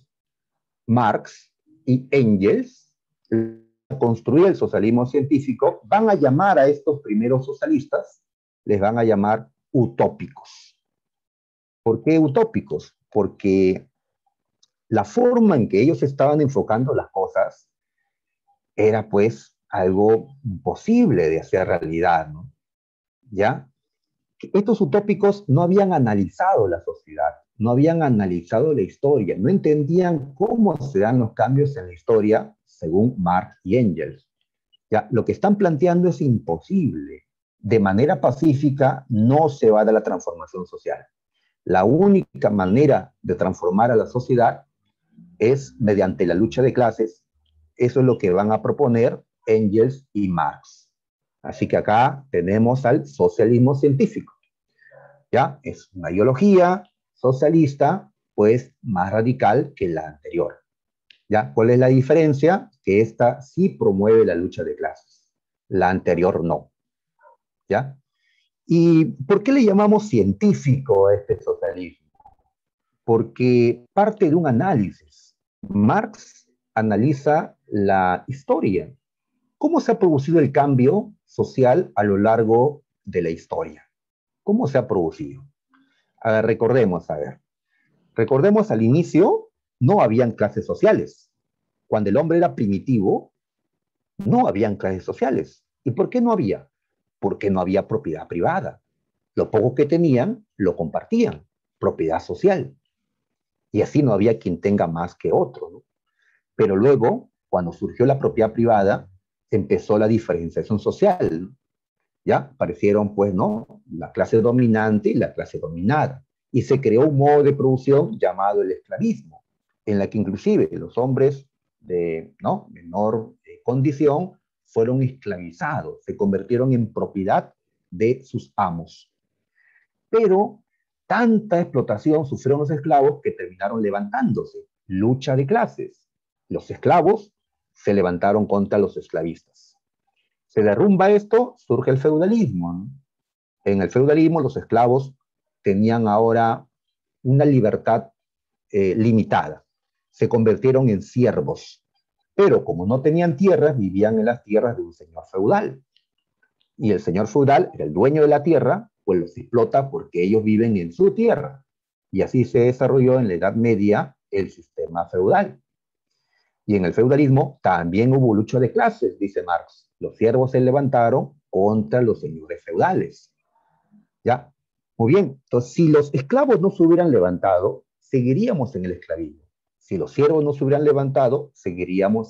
Marx y Engels, a construir el socialismo científico, van a llamar a estos primeros socialistas, les van a llamar utópicos. ¿Por qué utópicos? Porque la forma en que ellos estaban enfocando las cosas era pues algo imposible de hacer realidad, ¿no? ¿Ya? Estos utópicos no habían analizado la sociedad, no habían analizado la historia, no entendían cómo se dan los cambios en la historia según Marx y Engels. ¿Ya? Lo que están planteando es imposible. De manera pacífica no se va a dar la transformación social. La única manera de transformar a la sociedad es mediante la lucha de clases. Eso es lo que van a proponer Engels y Marx. Así que acá tenemos al socialismo científico. ¿Ya? Es una ideología socialista, pues más radical que la anterior. ¿Ya? ¿Cuál es la diferencia? Que esta sí promueve la lucha de clases, la anterior no. ¿Ya? ¿Y por qué le llamamos científico a este socialismo? Porque parte de un análisis. Marx analiza la historia. ¿Cómo se ha producido el cambio social a lo largo de la historia? ¿Cómo se ha producido? Recordemos al inicio, no habían clases sociales. Cuando el hombre era primitivo, no habían clases sociales. ¿Y por qué no había? Porque no había propiedad privada. Lo poco que tenían, lo compartían. Propiedad social. Y así no había quien tenga más que otro, ¿no? Pero luego, cuando surgió la propiedad privada, empezó la diferenciación social, ¿no? ¿Ya? Aparecieron, pues, ¿no? La clase dominante y la clase dominada. Y se creó un modo de producción llamado el esclavismo, en la que inclusive los hombres de, ¿no? menor condición fueron esclavizados, se convirtieron en propiedad de sus amos. Pero tanta explotación sufrieron los esclavos que terminaron levantándose. Lucha de clases. Los esclavos se levantaron contra los esclavistas. Se derrumba esto, surge el feudalismo, ¿no? En el feudalismo los esclavos tenían ahora una libertad limitada. Se convirtieron en siervos. Pero como no tenían tierras, vivían en las tierras de un señor feudal. Y el señor feudal era el dueño de la tierra, pues los explota porque ellos viven en su tierra. Y así se desarrolló en la Edad Media el sistema feudal. Y en el feudalismo también hubo lucha de clases, dice Marx. Los siervos se levantaron contra los señores feudales. ¿Ya? Muy bien. Entonces, si los esclavos no se hubieran levantado, seguiríamos en el esclavismo. Si los siervos no se hubieran levantado, seguiríamos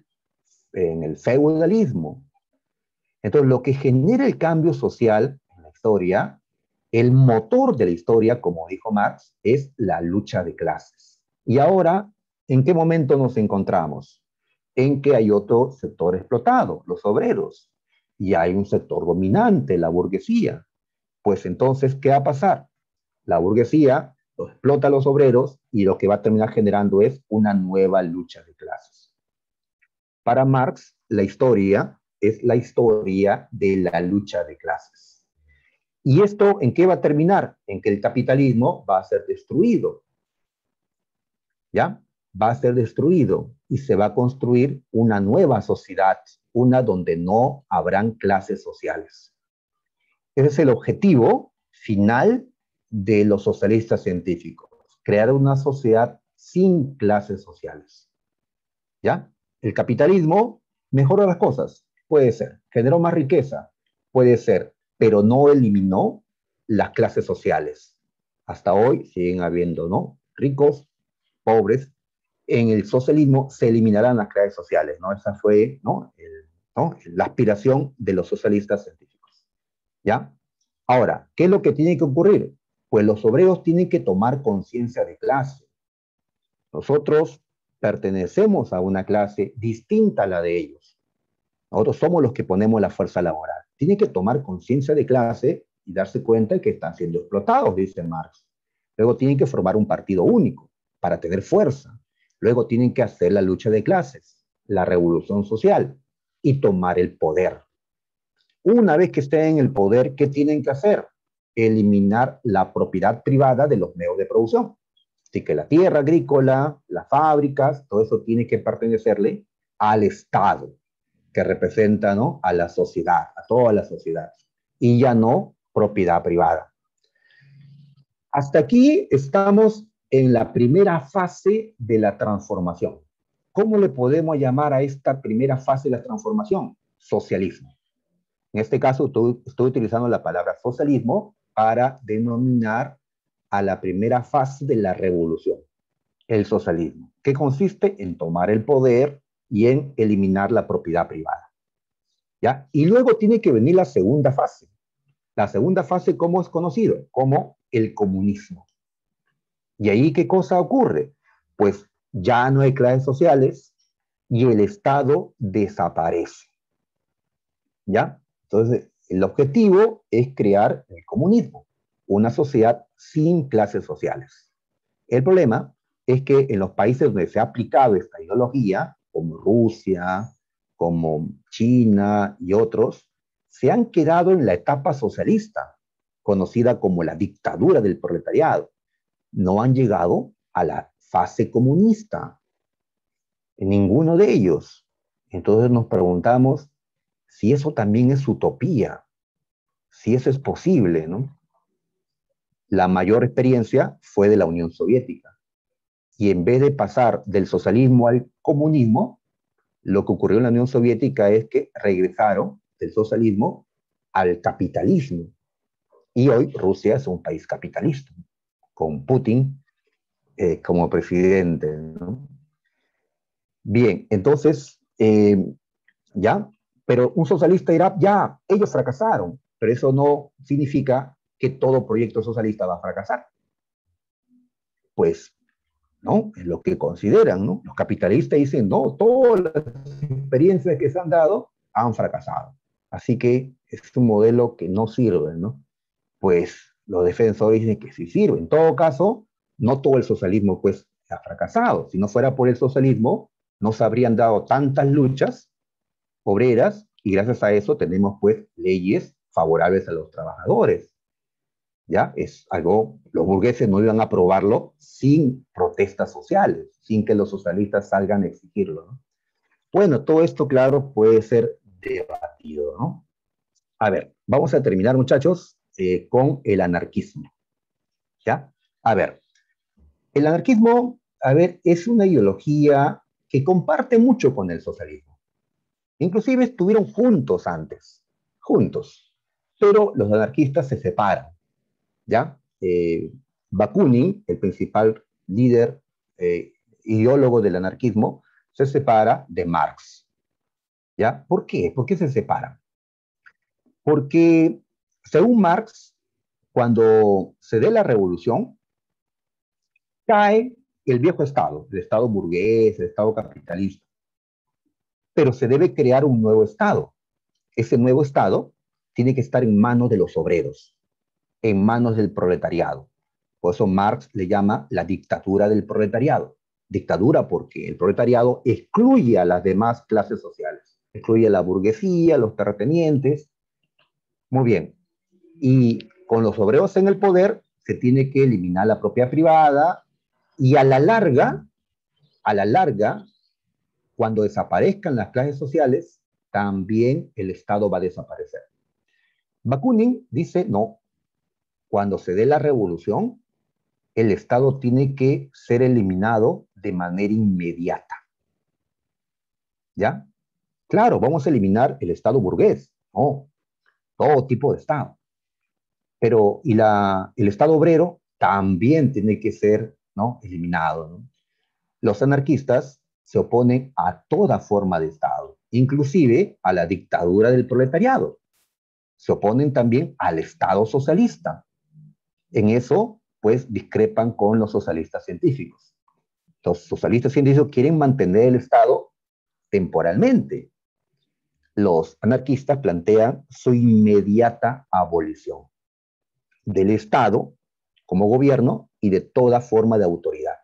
en el feudalismo. Entonces, lo que genera el cambio social en la historia, el motor de la historia, como dijo Marx, es la lucha de clases. Y ahora, ¿en qué momento nos encontramos? En que hay otro sector explotado, los obreros, y hay un sector dominante, la burguesía. Pues entonces, ¿qué va a pasar? La burguesía lo explota a los obreros y lo que va a terminar generando es una nueva lucha de clases. Para Marx, la historia es la historia de la lucha de clases. ¿Y esto en qué va a terminar? En que el capitalismo va a ser destruido. ¿Ya? Va a ser destruido y se va a construir una nueva sociedad, una donde no habrán clases sociales. Ese es el objetivo final de los socialistas científicos, crear una sociedad sin clases sociales. ¿Ya? El capitalismo mejoró las cosas, puede ser, generó más riqueza, puede ser, pero no eliminó las clases sociales. Hasta hoy siguen habiendo, ¿no? Ricos, pobres. En el socialismo se eliminarán las clases sociales, ¿no? Esa fue, ¿no? La aspiración de los socialistas científicos. ¿Ya? Ahora, ¿qué es lo que tiene que ocurrir? Pues los obreros tienen que tomar conciencia de clase. Nosotros pertenecemos a una clase distinta a la de ellos. Nosotros somos los que ponemos la fuerza laboral. Tienen que tomar conciencia de clase y darse cuenta de que están siendo explotados, dice Marx. Luego tienen que formar un partido único para tener fuerza. Luego tienen que hacer la lucha de clases, la revolución social y tomar el poder. Una vez que estén en el poder, ¿qué tienen que hacer? Eliminar la propiedad privada de los medios de producción. Así que la tierra agrícola, las fábricas, todo eso tiene que pertenecerle al Estado, que representa, ¿no?, a la sociedad, a toda la sociedad, y ya no propiedad privada. Hasta aquí estamos en la primera fase de la transformación. ¿Cómo le podemos llamar a esta primera fase de la transformación? Socialismo. En este caso, estoy utilizando la palabra socialismo para denominar a la primera fase de la revolución, el socialismo, que consiste en tomar el poder y en eliminar la propiedad privada. ¿Ya? Y luego tiene que venir la segunda fase. La segunda fase, ¿cómo es conocido? Como el comunismo. ¿Y ahí qué cosa ocurre? Pues ya no hay clases sociales y el Estado desaparece. ¿Ya? Entonces, el objetivo es crear el comunismo, una sociedad sin clases sociales. El problema es que en los países donde se ha aplicado esta ideología, como Rusia, como China y otros, se han quedado en la etapa socialista, conocida como la dictadura del proletariado. No han llegado a la fase comunista, en ninguno de ellos. Entonces nos preguntamos si eso también es utopía, si eso es posible, ¿no? La mayor experiencia fue de la Unión Soviética. Y en vez de pasar del socialismo al comunismo, lo que ocurrió en la Unión Soviética es que regresaron del socialismo al capitalismo. Y hoy Rusia es un país capitalista, con Putin como presidente, ¿no? Bien, entonces, ¿ya? Pero un socialista dirá, ya, ellos fracasaron, pero eso no significa que todo proyecto socialista va a fracasar. Pues, ¿no? Es lo que consideran, ¿no? Los capitalistas dicen, no, todas las experiencias que se han dado han fracasado. Así que es un modelo que no sirve, ¿no? Pues los defensores dicen que sí sirve. En todo caso, no todo el socialismo, pues, ha fracasado. Si no fuera por el socialismo, no se habrían dado tantas luchas obreras y gracias a eso tenemos, pues, leyes favorables a los trabajadores. ¿Ya? Es algo, los burgueses no iban a aprobarlo sin protestas sociales, sin que los socialistas salgan a exigirlo, ¿no? Bueno, todo esto, claro, puede ser debatido, ¿no? A ver, vamos a terminar, muchachos, con el anarquismo, ¿ya? A ver, el anarquismo, a ver, es una ideología que comparte mucho con el socialismo. Inclusive estuvieron juntos antes, juntos, pero los anarquistas se separan, ¿ya? Bakunin, el principal líder, ideólogo del anarquismo, se separa de Marx, ¿ya? ¿Por qué? ¿Por qué se separan? Porque, según Marx, cuando se dé la revolución, cae el viejo Estado, el Estado burgués, el Estado capitalista, pero se debe crear un nuevo Estado. Ese nuevo Estado tiene que estar en manos de los obreros, en manos del proletariado. Por eso Marx le llama la dictadura del proletariado. Dictadura porque el proletariado excluye a las demás clases sociales, excluye a la burguesía, a los terratenientes. Muy bien. Y con los obreros en el poder se tiene que eliminar la propiedad privada y a la larga, cuando desaparezcan las clases sociales, también el Estado va a desaparecer. Bakunin dice, no, cuando se dé la revolución, el Estado tiene que ser eliminado de manera inmediata. ¿Ya? Claro, vamos a eliminar el Estado burgués, no, todo tipo de Estado. Pero, el Estado obrero también tiene que ser, ¿no?, eliminado, ¿no? Los anarquistas se oponen a toda forma de Estado, inclusive a la dictadura del proletariado. Se oponen también al Estado socialista. En eso, pues, discrepan con los socialistas científicos. Los socialistas científicos quieren mantener el Estado temporalmente. Los anarquistas plantean su inmediata abolición del Estado como gobierno y de toda forma de autoridad.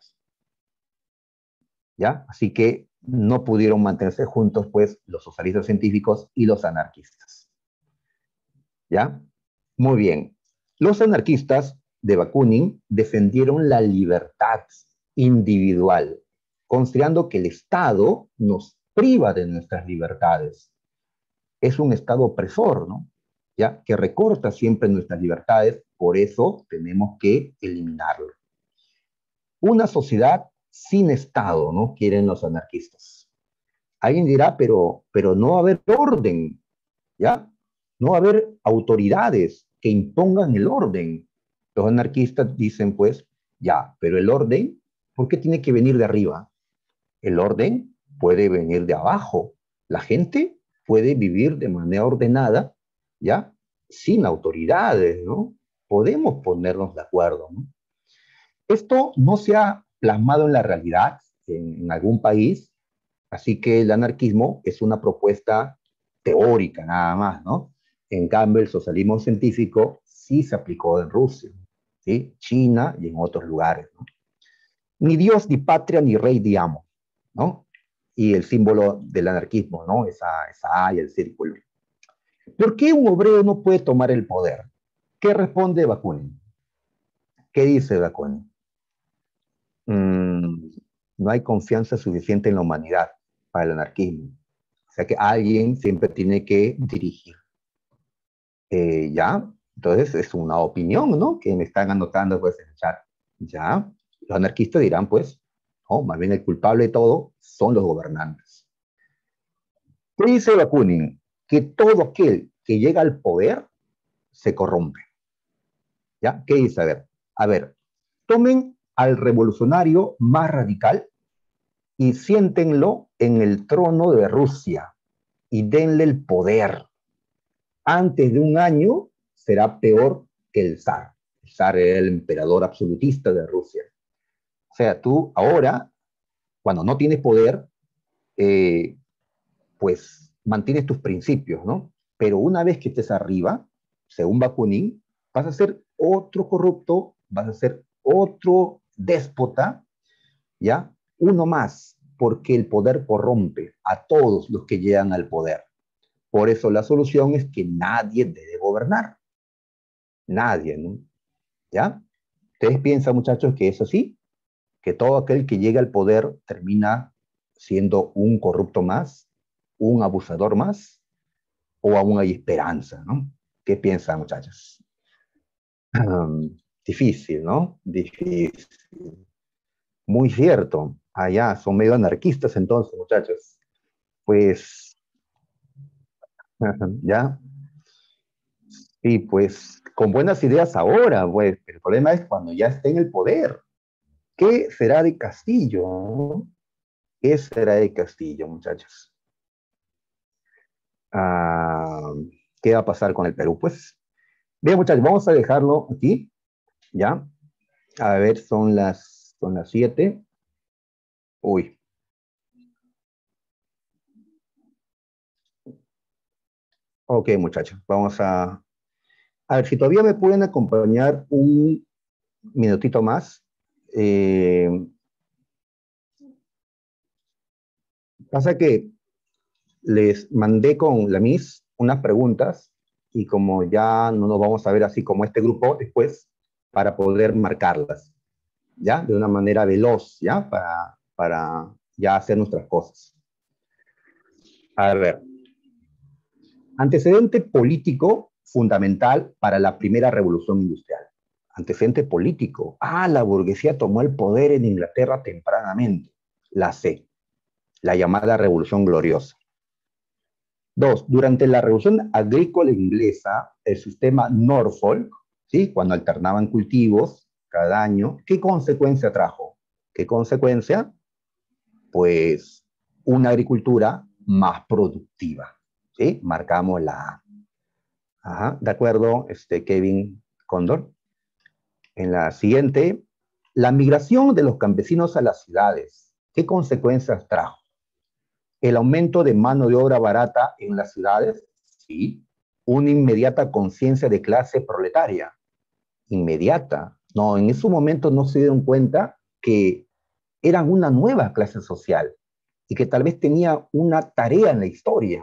¿Ya? Así que no pudieron mantenerse juntos, pues, los socialistas científicos y los anarquistas. ¿Ya? Muy bien. Los anarquistas de Bakunin defendieron la libertad individual, considerando que el Estado nos priva de nuestras libertades. Es un Estado opresor, ¿no? ¿Ya? Que recorta siempre nuestras libertades, por eso tenemos que eliminarlo. Una sociedad sin Estado, ¿no?, quieren los anarquistas. Alguien dirá, pero no va a haber orden, ¿ya? No va a haber autoridades que impongan el orden. Los anarquistas dicen, pues, ya, pero el orden, ¿por qué tiene que venir de arriba? El orden puede venir de abajo. La gente puede vivir de manera ordenada, ¿ya? Sin autoridades, ¿no? Podemos ponernos de acuerdo, ¿no? Esto no se ha plasmado en la realidad en algún país, así que el anarquismo es una propuesta teórica nada más, ¿no? En cambio, el socialismo científico sí se aplicó en Rusia, ¿sí?, China y en otros lugares, ¿no? Ni Dios, ni patria, ni rey, ni amo, ¿no? Y el símbolo del anarquismo, ¿no? Esa A y el círculo. ¿Por qué un obrero no puede tomar el poder? ¿Qué responde Bakunin? ¿Qué dice Bakunin? No hay confianza suficiente en la humanidad para el anarquismo. O sea que alguien siempre tiene que dirigir. ¿Ya? Entonces es una opinión, ¿no?, que me están anotando, pues, en el chat. ¿Ya? Los anarquistas dirán, pues, no, más bien el culpable de todo son los gobernantes. ¿Qué dice Bakunin? Que todo aquel que llega al poder se corrompe. ¿Ya? ¿Qué dice? A ver, tomen al revolucionario más radical y siéntenlo en el trono de Rusia y denle el poder. Antes de un año será peor que el zar. El zar era el emperador absolutista de Rusia. O sea, tú ahora, cuando no tienes poder, pues mantienes tus principios, ¿no? Pero una vez que estés arriba, según Bakunin, vas a ser otro corrupto, vas a ser otro déspota, ¿ya? Uno más, porque el poder corrompe a todos los que llegan al poder. Por eso la solución es que nadie debe gobernar. Nadie, ¿no? ¿Ya? ¿Ustedes piensan, muchachos, que es así? ¿Que todo aquel que llega al poder termina siendo un corrupto más, un abusador más, o aún hay esperanza, ¿no? ¿Qué piensan, muchachos? Difícil, ¿no? Difícil. Muy cierto. ya, son medio anarquistas entonces, muchachos. Pues, ya, y pues con buenas ideas ahora, pues, pero el problema es cuando ya esté en el poder. ¿Qué será de Castillo? ¿No? ¿Qué será de Castillo, muchachos? Ah, ¿Qué va a pasar con el Perú? Pues, bien, muchachos, vamos a dejarlo aquí, ¿ya? A ver, son las 7. Uy, ok, muchachos, vamos a ver si todavía me pueden acompañar un minutito más. Eh, Pasa que les mandé con la Miss unas preguntas y como ya no nos vamos a ver así como este grupo después, para poder marcarlas, ¿ya? De una manera veloz, ¿ya? Para ya hacer nuestras cosas. A ver, antecedente político fundamental para la primera revolución industrial. Antecedente político. La burguesía tomó el poder en Inglaterra tempranamente. La C, la llamada Revolución Gloriosa. Dos, durante la Revolución Agrícola Inglesa, el sistema Norfolk, ¿sí? Cuando alternaban cultivos cada año, ¿qué consecuencia trajo? ¿Qué consecuencia? Pues una agricultura más productiva, ¿sí? Marcamos la A. Ajá, de acuerdo, Kevin Cóndor. En la siguiente, la migración de los campesinos a las ciudades, ¿qué consecuencias trajo? El aumento de mano de obra barata en las ciudades, sí. Una inmediata conciencia de clase proletaria, inmediata. No, en ese momento no se dieron cuenta que eran una nueva clase social y que tal vez tenía una tarea en la historia,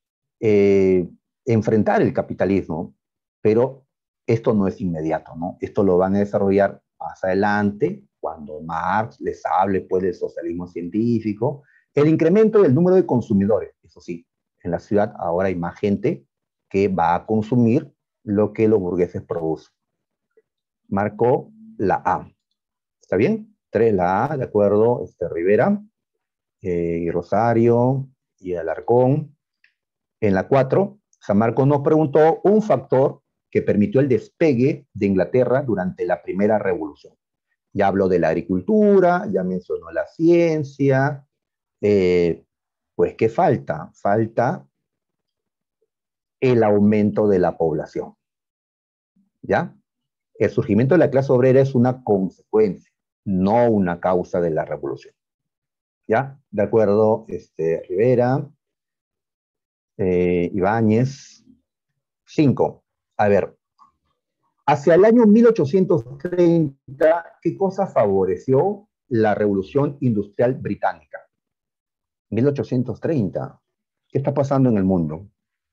eh, enfrentar el capitalismo, pero esto no es inmediato, ¿no? Esto lo van a desarrollar más adelante, cuando Marx les hable pues, del socialismo científico, el incremento del número de consumidores, eso sí, en la ciudad ahora hay más gente que va a consumir lo que los burgueses producen. Marcó la A. ¿Está bien? 3 la A, de acuerdo, Rivera, y Rosario, y Alarcón. En la 4, San Marcos nos preguntó un factor que permitió el despegue de Inglaterra durante la primera revolución. Ya habló de la agricultura, ya mencionó la ciencia. Pues, ¿qué falta? Falta el aumento de la población. ¿Ya? El surgimiento de la clase obrera es una consecuencia, no una causa de la revolución. ¿Ya? De acuerdo, Rivera, Ibáñez. 5. A ver, hacia el año 1830, ¿qué cosa favoreció la revolución industrial británica? 1830. ¿Qué está pasando en el mundo?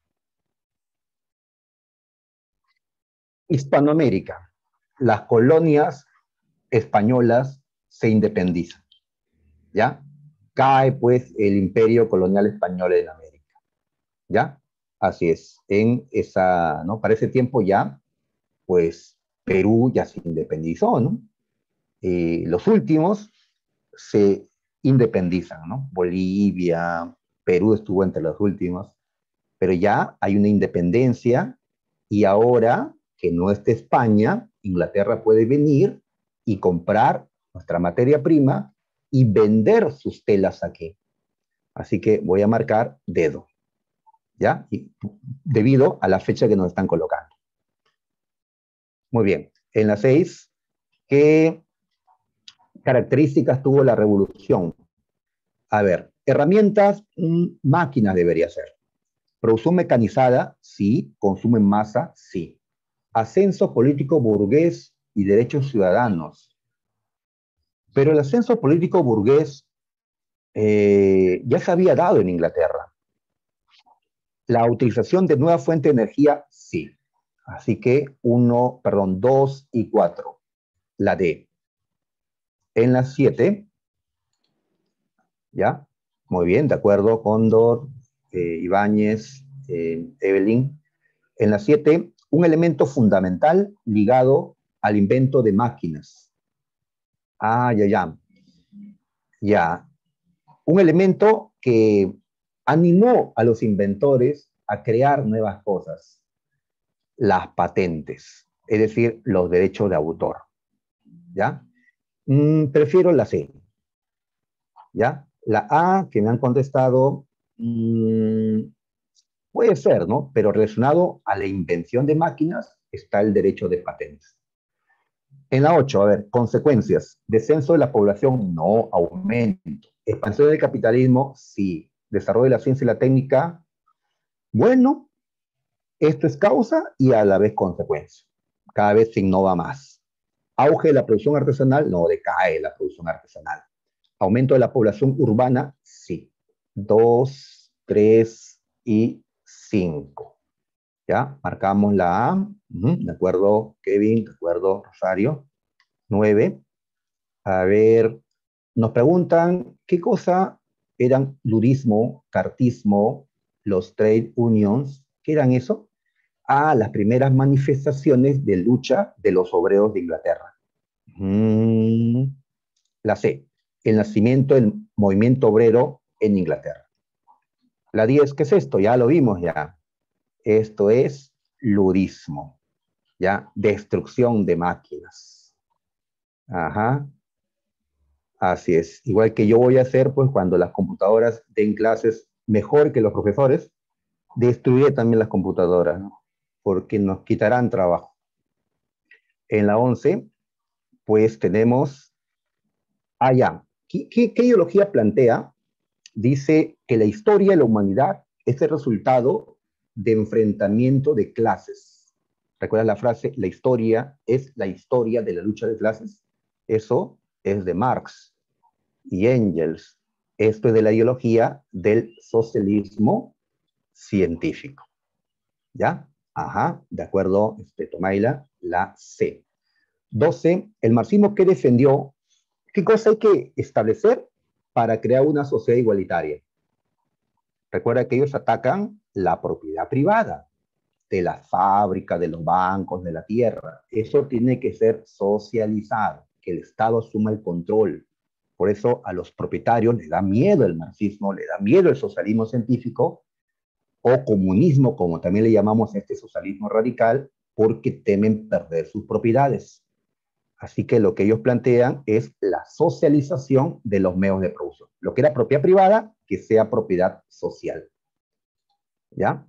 Hispanoamérica. Las colonias españolas se independizan, ¿ya? Cae pues el imperio colonial español en América, ¿ya? Así es. ¿No? Para ese tiempo ya, pues Perú ya se independizó, ¿no? Los últimos se independizan, ¿no? Bolivia, Perú estuvo entre los últimos, pero ya hay una independencia y ahora que no esté España, Inglaterra puede venir y comprar nuestra materia prima y vender sus telas aquí. Así que voy a marcar dedo, ¿ya? Y debido a la fecha que nos están colocando. Muy bien. En la 6, ¿qué características tuvo la revolución? A ver, herramientas, máquinas debería ser. Producción mecanizada, sí. Consumo en masa, sí. Ascenso político burgués y derechos ciudadanos. Pero el ascenso político burgués ya se había dado en Inglaterra. La utilización de nueva fuente de energía, sí. Así que 2 y 4. La D. En la 7, ¿ya? Muy bien, de acuerdo, Cóndor, Ibáñez, Evelyn. En la 7, un elemento fundamental ligado al invento de máquinas. Ya, ya. Ya, un elemento que animó a los inventores a crear nuevas cosas, las patentes, es decir, los derechos de autor, ¿ya? Prefiero la C, ¿ya? La A que me han contestado, puede ser, ¿no? Pero relacionado a la invención de máquinas está el derecho de patentes. En la 8, a ver, consecuencias. Descenso de la población, no, aumento. Expansión del capitalismo, sí. Desarrollo de la ciencia y la técnica, bueno, esto es causa y a la vez consecuencia. Cada vez se innova más. Auge de la producción artesanal, no, decae la producción artesanal. Aumento de la población urbana, sí. 2, 3 y 5. ¿Ya? Marcamos la A. De acuerdo, Kevin, de acuerdo, Rosario. 9. A ver, nos preguntan qué cosa eran ludismo, cartismo, los trade unions. ¿Qué eran eso? Ah, las primeras manifestaciones de lucha de los obreros de Inglaterra. La C, el nacimiento del movimiento obrero en Inglaterra. La 10, ¿qué es esto? Ya lo vimos ya. Esto es ludismo, ¿ya? Destrucción de máquinas. Ajá, así es. Igual que yo voy a hacer, pues cuando las computadoras den clases mejor que los profesores, destruiré también las computadoras, ¿no? Porque nos quitarán trabajo. En la 11, pues tenemos, ya, ¿qué ideología plantea? Dice que la historia de la humanidad es el resultado de enfrentamiento de clases. ¿Recuerdas la frase? La historia es la historia de la lucha de clases. Eso es de Marx y Engels. Esto es de la ideología del socialismo científico. ¿Ya? Ajá, de acuerdo, Tomaila, la C. 12. El marxismo que defendió, ¿qué cosa hay que establecer para crear una sociedad igualitaria? Recuerda que ellos atacan la propiedad privada de la fábrica, de los bancos, de la tierra. Eso tiene que ser socializado, que el Estado asuma el control. Por eso a los propietarios les da miedo el marxismo, les da miedo el socialismo científico o comunismo, como también le llamamos a este socialismo radical, porque temen perder sus propiedades. Así que lo que ellos plantean es la socialización de los medios de producción. Lo que era propiedad privada, que sea propiedad social. ¿Ya?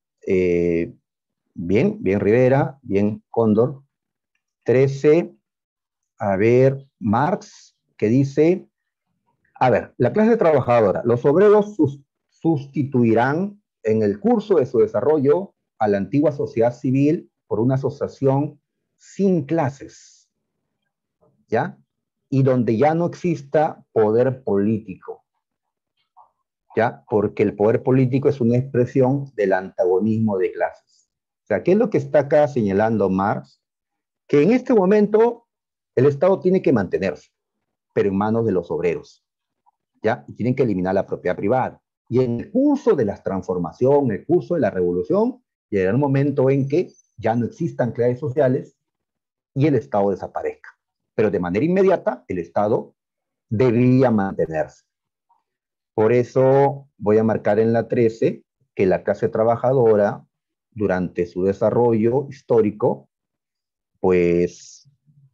Bien, bien Rivera, bien Cóndor. 13, a ver, Marx, que dice, a ver, la clase trabajadora, los obreros sustituirán en el curso de su desarrollo a la antigua sociedad civil por una asociación sin clases, ¿ya? Y donde ya no exista poder político, ¿ya? Porque el poder político es una expresión del antagonismo de clases. O sea, ¿qué es lo que está acá señalando Marx? Que en este momento el Estado tiene que mantenerse, pero en manos de los obreros, ¿ya? Y tienen que eliminar la propiedad privada. Y en el curso de la transformación, en el curso de la revolución, llegará un momento en que ya no existan clases sociales y el Estado desaparezca. Pero de manera inmediata, el Estado debía mantenerse. Por eso voy a marcar en la 13 que la clase trabajadora, durante su desarrollo histórico, pues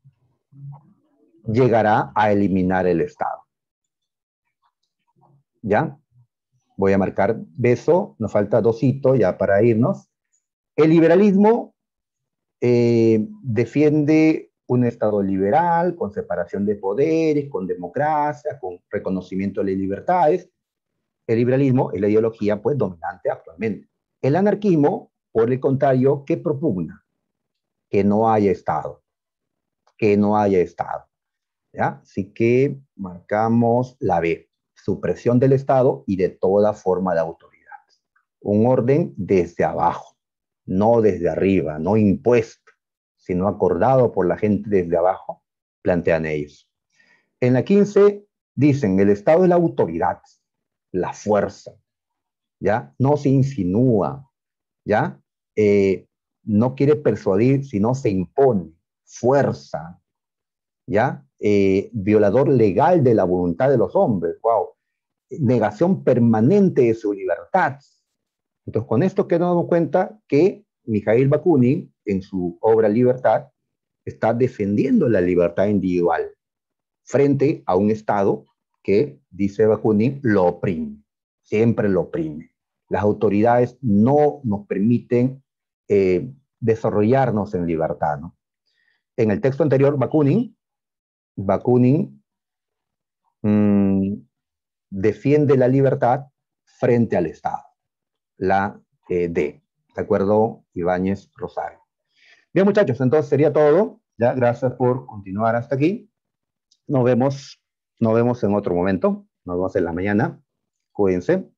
llegará a eliminar el Estado. ¿Ya? Voy a marcar beso, nos falta dosito ya para irnos. El liberalismo defiende un Estado liberal, con separación de poderes, con democracia, con reconocimiento de las libertades. El liberalismo es la ideología pues dominante actualmente. El anarquismo, por el contrario, ¿qué propugna? Que no haya Estado, que no haya Estado. ¿Ya? Así que marcamos la B, supresión del Estado y de toda forma de autoridad. Un orden desde abajo, no desde arriba, no impuesto, sino acordado por la gente desde abajo, plantean ellos. En la 15 dicen, el Estado es la autoridad, la fuerza, ¿ya? No se insinúa, ¿ya? No quiere persuadir, sino se impone, fuerza, ¿ya? Violador legal de la voluntad de los hombres, wow. Negación permanente de su libertad. Entonces, con esto que nos damos cuenta que Mikhail Bakunin, en su obra Libertad, está defendiendo la libertad individual frente a un Estado que, dice Bakunin, lo oprime, siempre lo oprime. Las autoridades no nos permiten desarrollarnos en libertad, ¿no? En el texto anterior, Bakunin mmm, defiende la libertad frente al Estado, la ¿de acuerdo? Ibáñez Rosario. Bien, muchachos, entonces sería todo. Ya, gracias por continuar hasta aquí. Nos vemos en otro momento. Nos vemos en la mañana. Cuídense.